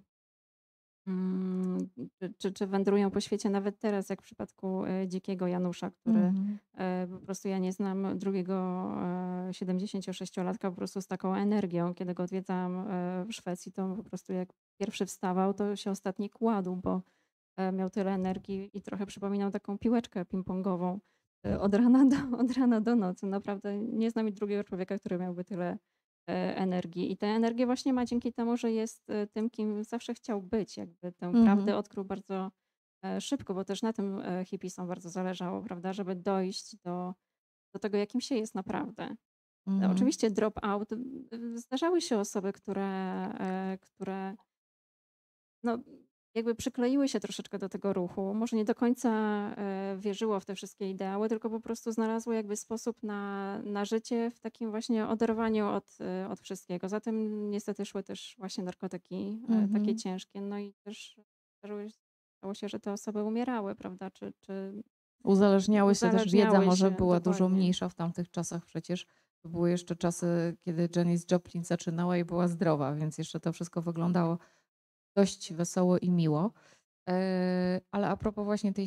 czy wędrują po świecie nawet teraz, jak w przypadku Dzikiego Janusza, który Mhm. po prostu ja nie znam drugiego 76-latka po prostu z taką energią. Kiedy go odwiedzałam w Szwecji, to po prostu jak pierwszy wstawał, to się ostatni kładł, bo miał tyle energii i trochę przypominał taką piłeczkę ping-pongową od rana do nocy. Naprawdę nie znam drugiego człowieka, który miałby tyle energii. I tę energię właśnie ma dzięki temu, że jest tym, kim zawsze chciał być. Jakby tę Mhm. prawdę odkrył bardzo szybko, bo też na tym hipisom bardzo zależało, prawda, żeby dojść do tego, jakim się jest naprawdę. Mhm. Oczywiście drop out. Zdarzały się osoby, które no, jakby przykleiły się troszeczkę do tego ruchu. Może nie do końca wierzyło w te wszystkie ideały, tylko po prostu znalazło jakby sposób na życie w takim właśnie oderwaniu od wszystkiego. Za tym niestety szły też właśnie narkotyki takie Mhm. ciężkie. No i też zdarzało się, że te osoby umierały, prawda? Czy Uzależniały się też, wiedza uzależniały może się była dużo dokładnie. mniejsza w tamtych czasach przecież. To były jeszcze czasy, kiedy Janis Joplin zaczynała i była zdrowa, więc jeszcze to wszystko wyglądało dość wesoło i miło. Ale a propos właśnie tej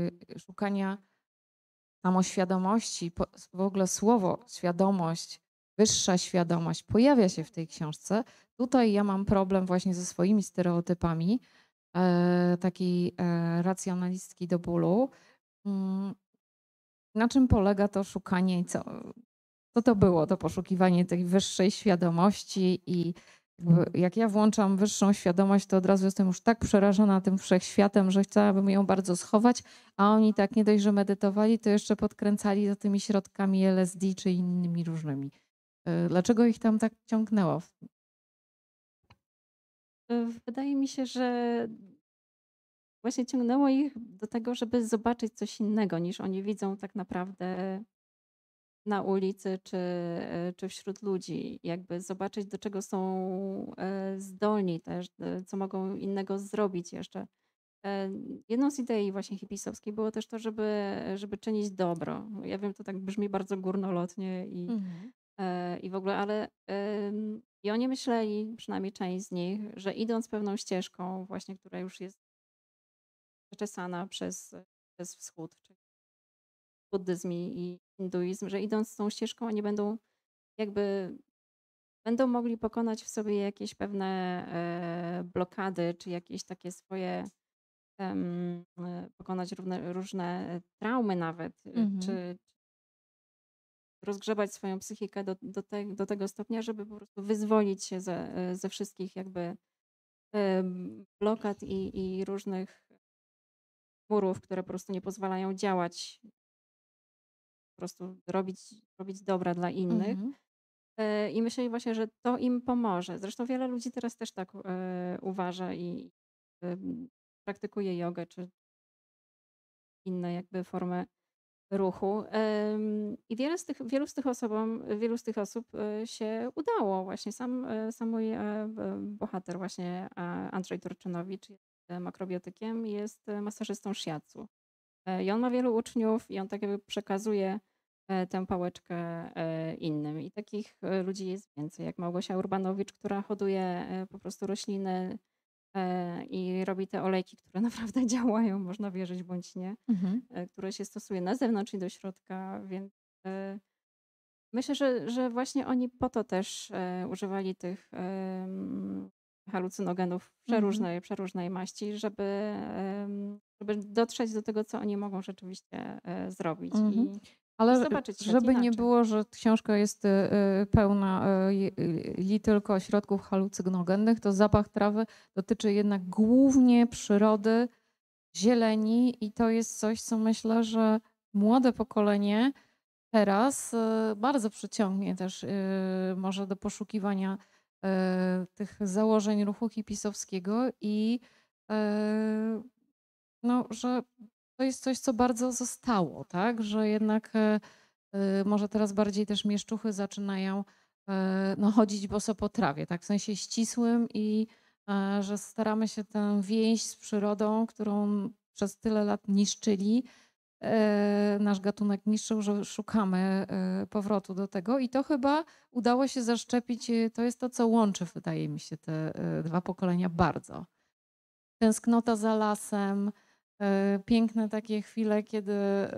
szukania samoświadomości, w ogóle słowo świadomość wyższa świadomość pojawia się w tej książce. Tutaj ja mam problem właśnie ze swoimi stereotypami, takiej racjonalistki do bólu. Mm, Na czym polega to szukanie i co to było, to poszukiwanie tej wyższej świadomości i jakby jak ja włączam wyższą świadomość, to od razu jestem już tak przerażona tym wszechświatem, że chciałabym ją bardzo schować, a oni tak nie dość, że medytowali, to jeszcze podkręcali za tymi środkami LSD czy innymi różnymi. Dlaczego ich tam tak ciągnęło? Wydaje mi się, że właśnie ciągnęło ich do tego, żeby zobaczyć coś innego niż oni widzą tak naprawdę na ulicy czy wśród ludzi. Jakby zobaczyć, do czego są zdolni też, co mogą innego zrobić jeszcze. E, Jedną z idei właśnie hipisowskiej było też to, żeby czynić dobro. Ja wiem, to tak brzmi bardzo górnolotnie Mhm. i w ogóle, ale i oni myśleli, przynajmniej część z nich, że idąc pewną ścieżką właśnie, która już jest przeczesana przez wschód, czyli buddyzm i hinduizm, że idąc tą ścieżką oni jakby będą mogli pokonać w sobie jakieś pewne blokady, czy jakieś takie swoje pokonać różne traumy nawet, Mhm. czy rozgrzebać swoją psychikę do tego stopnia, żeby po prostu wyzwolić się ze wszystkich jakby blokad i różnych murów, które po prostu nie pozwalają działać, po prostu robić dobra dla innych. Mhm. I myśleli właśnie, że to im pomoże. Zresztą wiele ludzi teraz też tak uważa i praktykuje jogę czy inne jakby formy ruchu. I wielu z tych osób się udało. Właśnie sam mój bohater właśnie Andrzej Turczynowicz jest makrobiotykiem i jest masażystą shiatsu. I on ma wielu uczniów i on tak jakby przekazuje tę pałeczkę innym. I takich ludzi jest więcej, jak Małgosia Urbanowicz, która hoduje po prostu rośliny i robi te olejki, które naprawdę działają, można wierzyć bądź nie, Mhm. które się stosuje na zewnątrz i do środka, więc myślę, że właśnie oni po to też używali tych halucynogenów Mhm. przeróżnej maści, żeby dotrzeć do tego, co oni mogą rzeczywiście zrobić Mhm. i Ale zobaczyć świat żeby nie inaczej. było, że książka jest pełna li tylko środków halucynogennych, to zapach trawy dotyczy jednak głównie przyrody, zieleni i to jest coś, co myślę, że młode pokolenie teraz bardzo przyciągnie też może do poszukiwania tych założeń ruchu hipisowskiego i e, no, że to jest coś, co bardzo zostało, tak? Że jednak może teraz bardziej też mieszczuchy zaczynają no, chodzić boso po trawie, tak? W sensie ścisłym i że staramy się tę więź z przyrodą, którą przez tyle lat niszczyli, nasz gatunek niszczył, że szukamy powrotu do tego i to chyba udało się zaszczepić. To jest to, co łączy, wydaje mi się, te dwa pokolenia bardzo. Tęsknota za lasem, piękne takie chwile, kiedy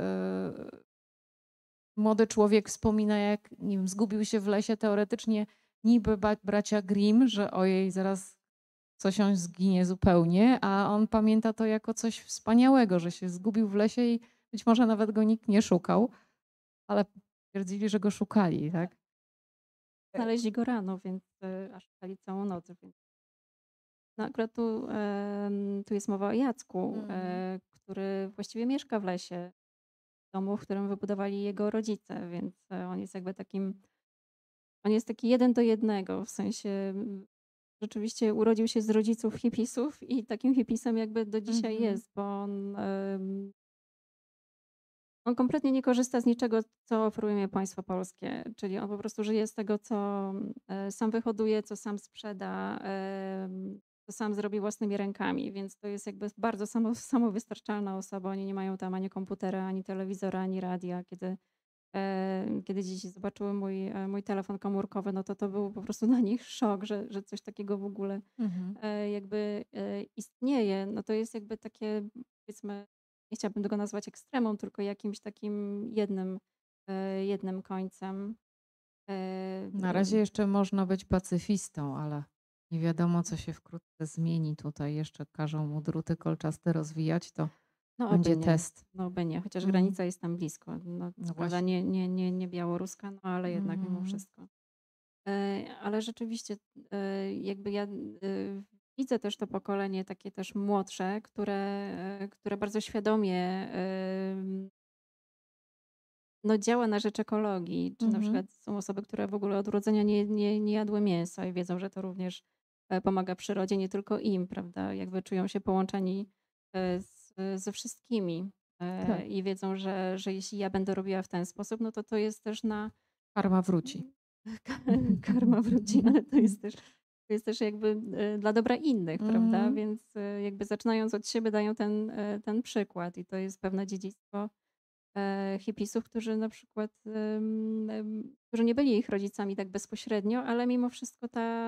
młody człowiek wspomina, jak nie wiem, zgubił się w lesie, teoretycznie niby bracia Grimm, że ojej, zaraz coś on zginie zupełnie, a on pamięta to jako coś wspaniałego, że się zgubił w lesie i być może nawet go nikt nie szukał, ale twierdzili, że go szukali, tak? Znaleźli go rano, więc a szukali całą noc, więc no akurat tu jest mowa o Jacku, Mhm. który właściwie mieszka w lesie, w domu, w którym wybudowali jego rodzice, więc on jest taki 1 do 1, w sensie rzeczywiście urodził się z rodziców hipisów i takim hipisem jakby do dzisiaj Mhm. jest, bo on kompletnie nie korzysta z niczego, co oferuje państwo polskie, czyli on po prostu żyje z tego, co sam wyhoduje, co sam sprzeda, co sam zrobi własnymi rękami, więc to jest jakby bardzo samowystarczalna osoba. Oni nie mają tam ani komputera, ani telewizora, ani radia. Kiedy dzieci zobaczyły mój telefon komórkowy, no to był po prostu dla nich szok, że coś takiego w ogóle Mhm. istnieje. No to jest jakby takie, powiedzmy, nie chciałabym tego nazwać ekstremum, tylko jakimś takim jednym końcem. Na razie jeszcze można być pacyfistą, ale nie wiadomo, co się wkrótce zmieni. Tutaj jeszcze każą mu druty kolczaste rozwijać, to No oby będzie nie, test. no oby nie, chociaż Mm, granica jest tam blisko. No, no co prawda właśnie. nie białoruska, no ale jednak mimo Mm, wszystko. Ale rzeczywiście jakby ja widzę też to pokolenie takie też młodsze, które bardzo świadomie no, działa na rzecz ekologii. Czy na mhm, przykład są osoby, które w ogóle od urodzenia nie jadły mięsa i wiedzą, że to również pomaga przyrodzie, nie tylko im, prawda? Jakby czują się połączeni ze wszystkimi tak. i wiedzą, że jeśli ja będę robiła w ten sposób, no to to jest też na Karma wróci. karma wróci, ale to jest też jakby dla dobra innych, prawda? Mhm, Więc jakby zaczynając od siebie dają ten przykład i to jest pewne dziedzictwo hipisów, którzy na przykład, którzy nie byli ich rodzicami tak bezpośrednio, ale mimo wszystko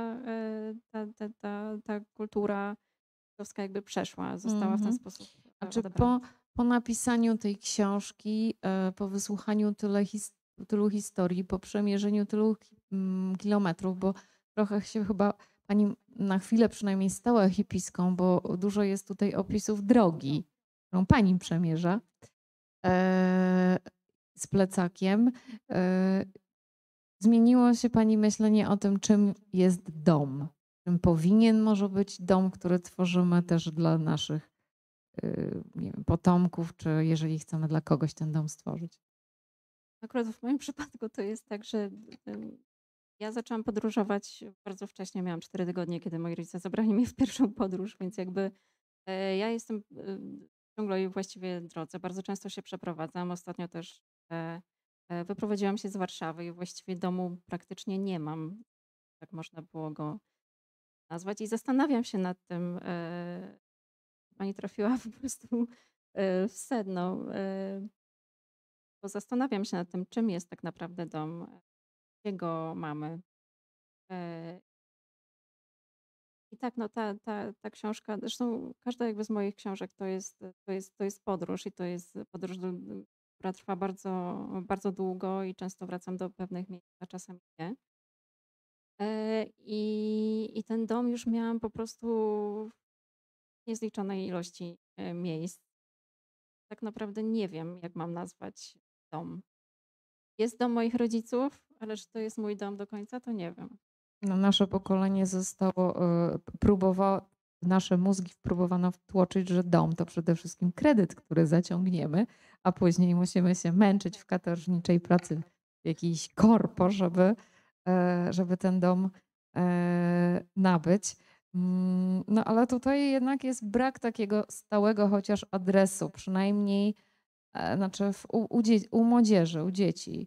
ta kultura żydowska jakby przeszła, została w ten mhm. sposób A czy odebrana. po napisaniu tej książki, po wysłuchaniu tylu historii, po przemierzeniu tylu kilometrów, bo trochę się chyba pani na chwilę przynajmniej stała hipiską, bo dużo jest tutaj opisów drogi, którą pani przemierza e, z plecakiem. E, Zmieniło się pani myślenie o tym, czym jest dom? Czym powinien może być dom, który tworzymy też dla naszych nie wiem, potomków, czy jeżeli chcemy dla kogoś ten dom stworzyć. Akurat w moim przypadku to jest tak, że ja zaczęłam podróżować bardzo wcześnie. Miałam 4 tygodnie, kiedy moi rodzice zabrali mnie w pierwszą podróż, więc jakby ja jestem w ciągłej właściwie drodze. Bardzo często się przeprowadzam. Ostatnio też wyprowadziłam się z Warszawy i właściwie domu praktycznie nie mam. Tak można było go nazwać. I zastanawiam się nad tym. Pani trafiła po prostu w sedno, bo zastanawiam się nad tym, czym jest tak naprawdę dom, gdzie go mamy. E, I tak, no ta książka, zresztą każda jakby z moich książek to jest podróż i to jest podróż, która trwa bardzo, bardzo długo i często wracam do pewnych miejsc, a czasami nie. I ten dom już miałam po prostu w niezliczonej ilości miejsc. Tak naprawdę nie wiem, jak mam nazwać dom. Jest dom moich rodziców, ale czy to jest mój dom do końca, to nie wiem. No, nasze pokolenie zostało, nasze mózgi próbowano wtłoczyć, że dom to przede wszystkim kredyt, który zaciągniemy, a później musimy się męczyć w katorżniczej pracy w jakiejś korpo, żeby ten dom nabyć. No ale tutaj jednak jest brak takiego stałego chociaż adresu, przynajmniej znaczy u młodzieży, u dzieci.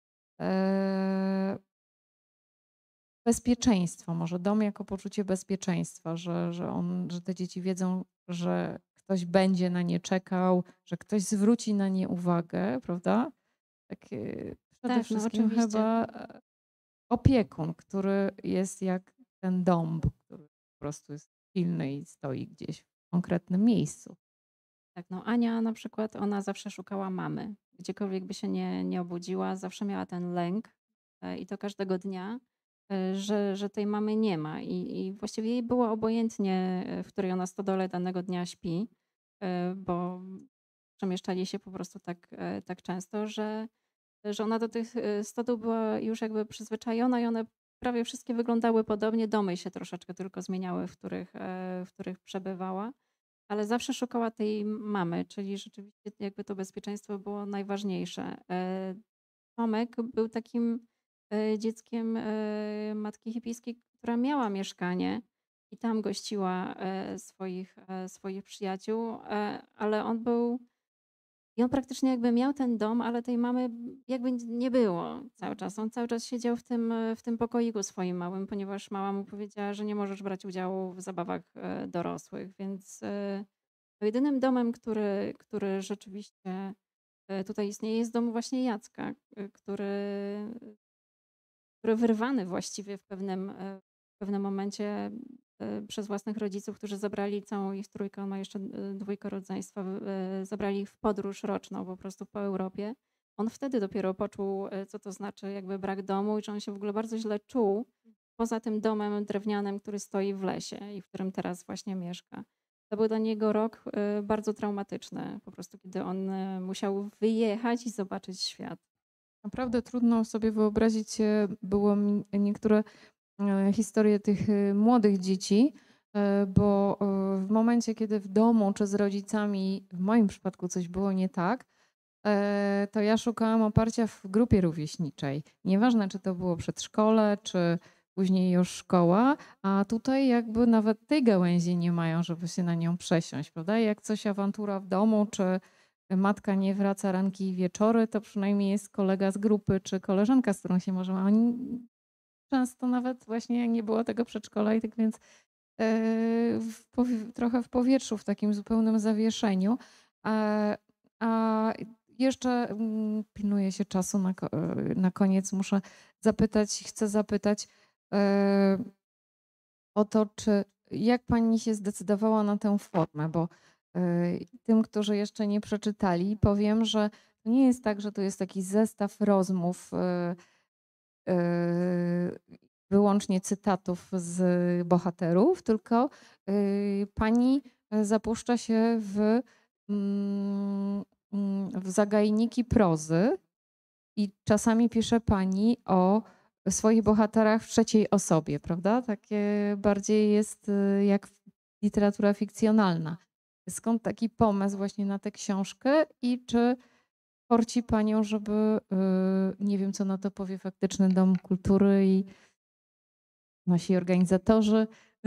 E, Bezpieczeństwo, może dom jako poczucie bezpieczeństwa, że te dzieci wiedzą, że ktoś będzie na nie czekał, że ktoś zwróci na nie uwagę, prawda? Przede Tak, no wszystkim oczywiście. chyba opiekun, który jest jak ten dąb, który po prostu jest silny i stoi gdzieś w konkretnym miejscu. Tak, no Ania na przykład, ona zawsze szukała mamy. Gdziekolwiek by się nie obudziła, zawsze miała ten lęk i to każdego dnia, że tej mamy nie ma. I właściwie jej było obojętnie, w której ona stodole danego dnia śpi, bo przemieszczali się po prostu tak często, że ona do tych stodół była już jakby przyzwyczajona i one prawie wszystkie wyglądały podobnie. Domy się troszeczkę tylko zmieniały, w których przebywała. Ale zawsze szukała tej mamy, czyli rzeczywiście jakby to bezpieczeństwo było najważniejsze. Tomek był takim dzieckiem matki hipijskiej, która miała mieszkanie i tam gościła swoich przyjaciół, ale on praktycznie jakby miał ten dom, ale tej mamy jakby nie było cały czas. On cały czas siedział w tym pokoiku swoim małym, ponieważ mama mu powiedziała, że nie możesz brać udziału w zabawach dorosłych, więc no jedynym domem, który rzeczywiście tutaj istnieje, jest dom właśnie Jacka, który wyrwany właściwie w pewnym momencie przez własnych rodziców, którzy zabrali całą ich trójkę, on ma jeszcze dwójkę rodzeństwa, zabrali ich w podróż roczną po prostu po Europie. on wtedy dopiero poczuł, co to znaczy jakby brak domu i że on się w ogóle bardzo źle czuł poza tym domem drewnianym, który stoi w lesie i w którym teraz właśnie mieszka. To był dla niego rok bardzo traumatyczny, po prostu kiedy on musiał wyjechać i zobaczyć świat. Naprawdę trudno sobie wyobrazić było mi niektóre historie tych młodych dzieci, bo w momencie, kiedy w domu czy z rodzicami, w moim przypadku coś było nie tak, to ja szukałam oparcia w grupie rówieśniczej. Nieważne, czy to było przedszkole, czy później już szkoła, a tutaj jakby nawet tej gałęzi nie mają, żeby się na nią przesiąść, prawda? Jak coś awantura w domu, czy matka nie wraca ranki i wieczory, to przynajmniej jest kolega z grupy, czy koleżanka, z którą się możemy. A oni często nawet właśnie nie było tego przedszkola i tak więc trochę w powietrzu, w takim zupełnym zawieszeniu. A jeszcze pilnuję się czasu na koniec. Chcę zapytać o to, jak pani się zdecydowała na tę formę, bo tym, którzy jeszcze nie przeczytali, powiem, że to nie jest tak, że to jest taki zestaw rozmów wyłącznie cytatów z bohaterów, tylko pani zapuszcza się w zagajniki prozy i czasami pisze pani o swoich bohaterach w trzeciej osobie, prawda? Takie bardziej jest jak literatura fikcjonalna. Skąd taki pomysł właśnie na tę książkę i czy porci panią, żeby, nie wiem co na to powie Faktyczny Dom Kultury i nasi organizatorzy,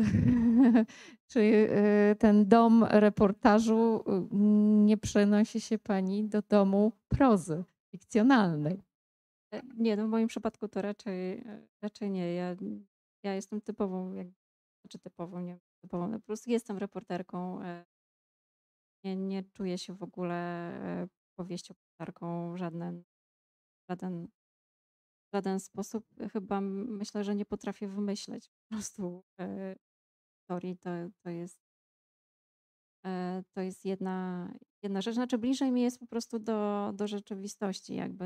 czy ten dom reportażu nie przenosi się pani do domu prozy fikcjonalnej? Nie, no w moim przypadku to raczej nie. Ja jestem typową, znaczy typową, nie typową, no po prostu jestem reporterką. Nie czuję się w ogóle powieściopisarką w żaden, żaden sposób. Chyba myślę, że nie potrafię wymyśleć po prostu historii. To jest jedna rzecz. Znaczy bliżej mi jest po prostu do rzeczywistości, jakby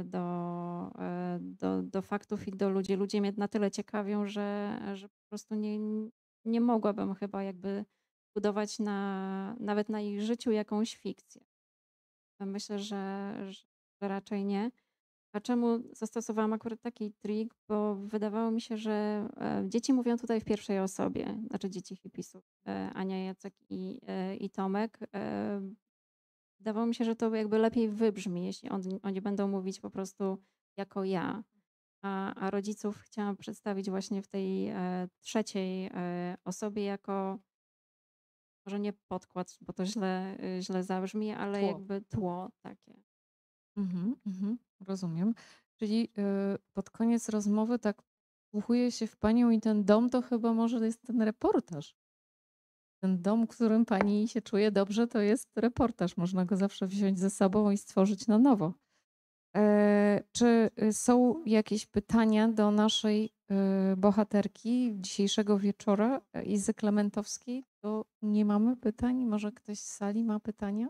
do faktów i do ludzi. Ludzie mnie na tyle ciekawią, że po prostu nie mogłabym chyba jakby budować nawet na ich życiu jakąś fikcję. Myślę, że raczej nie. A czemu zastosowałam akurat taki trik? Bo wydawało mi się, że dzieci mówią tutaj w pierwszej osobie, znaczy dzieci hipisów, Ania, Jacek i Tomek. Wydawało mi się, że to jakby lepiej wybrzmi, jeśli oni będą mówić po prostu jako ja. A rodziców chciałam przedstawić właśnie w tej trzeciej osobie jako, może nie podkład, bo to źle zabrzmi, ale Tło. jakby tło takie. Rozumiem. Czyli pod koniec rozmowy tak wsłuchuję się w panią i ten dom to chyba może jest ten reportaż. Ten dom, w którym pani się czuje dobrze, to jest reportaż. Można go zawsze wziąć ze sobą i stworzyć na nowo. Czy są jakieś pytania do naszej bohaterki dzisiejszego wieczora, Izy Klementowskiej? To nie mamy pytań? Może ktoś z sali ma pytania?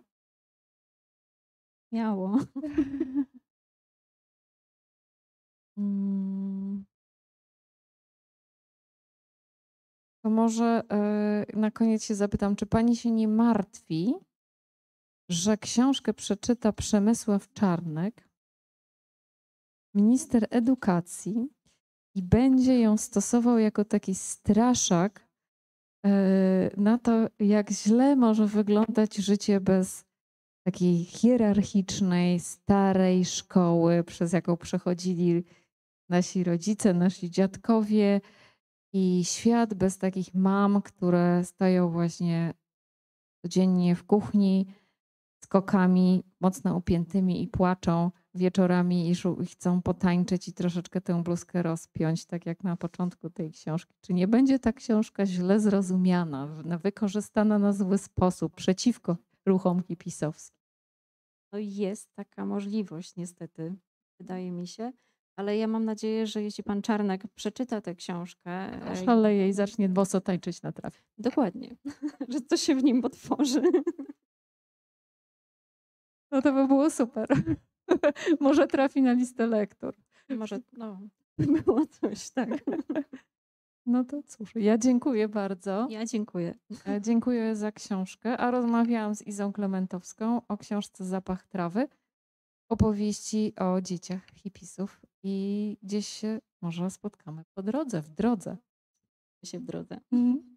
Miało. Mm. To może na koniec się zapytam, czy pani się nie martwi, że książkę przeczyta Przemysław Czarnek, minister edukacji, i będzie ją stosował jako taki straszak na to, jak źle może wyglądać życie bez takiej hierarchicznej, starej szkoły, przez jaką przechodzili nasi rodzice, nasi dziadkowie, i świat bez takich mam, które stoją właśnie codziennie w kuchni z kokami mocno upiętymi i płaczą wieczorami i chcą potańczyć i troszeczkę tę bluzkę rozpiąć, tak jak na początku tej książki. Czy nie będzie ta książka źle zrozumiana, wykorzystana na zły sposób przeciwko ruchom hipisowskim? No jest taka możliwość niestety, wydaje mi się, ale ja mam nadzieję, że jeśli pan Czarnek przeczyta tę książkę, Szaleje i zacznie boso tańczyć na trawie. dokładnie, że coś się w nim otworzy. No to by było super. Może trafi na listę lektur. Może, no, było coś, tak. No to cóż, ja dziękuję bardzo. Ja dziękuję. Dziękuję za książkę, a rozmawiałam z Izą Klementowską o książce Zapach trawy, opowieści o dzieciach hipisów i gdzieś się może spotkamy po drodze, w drodze. Się w drodze. Mhm.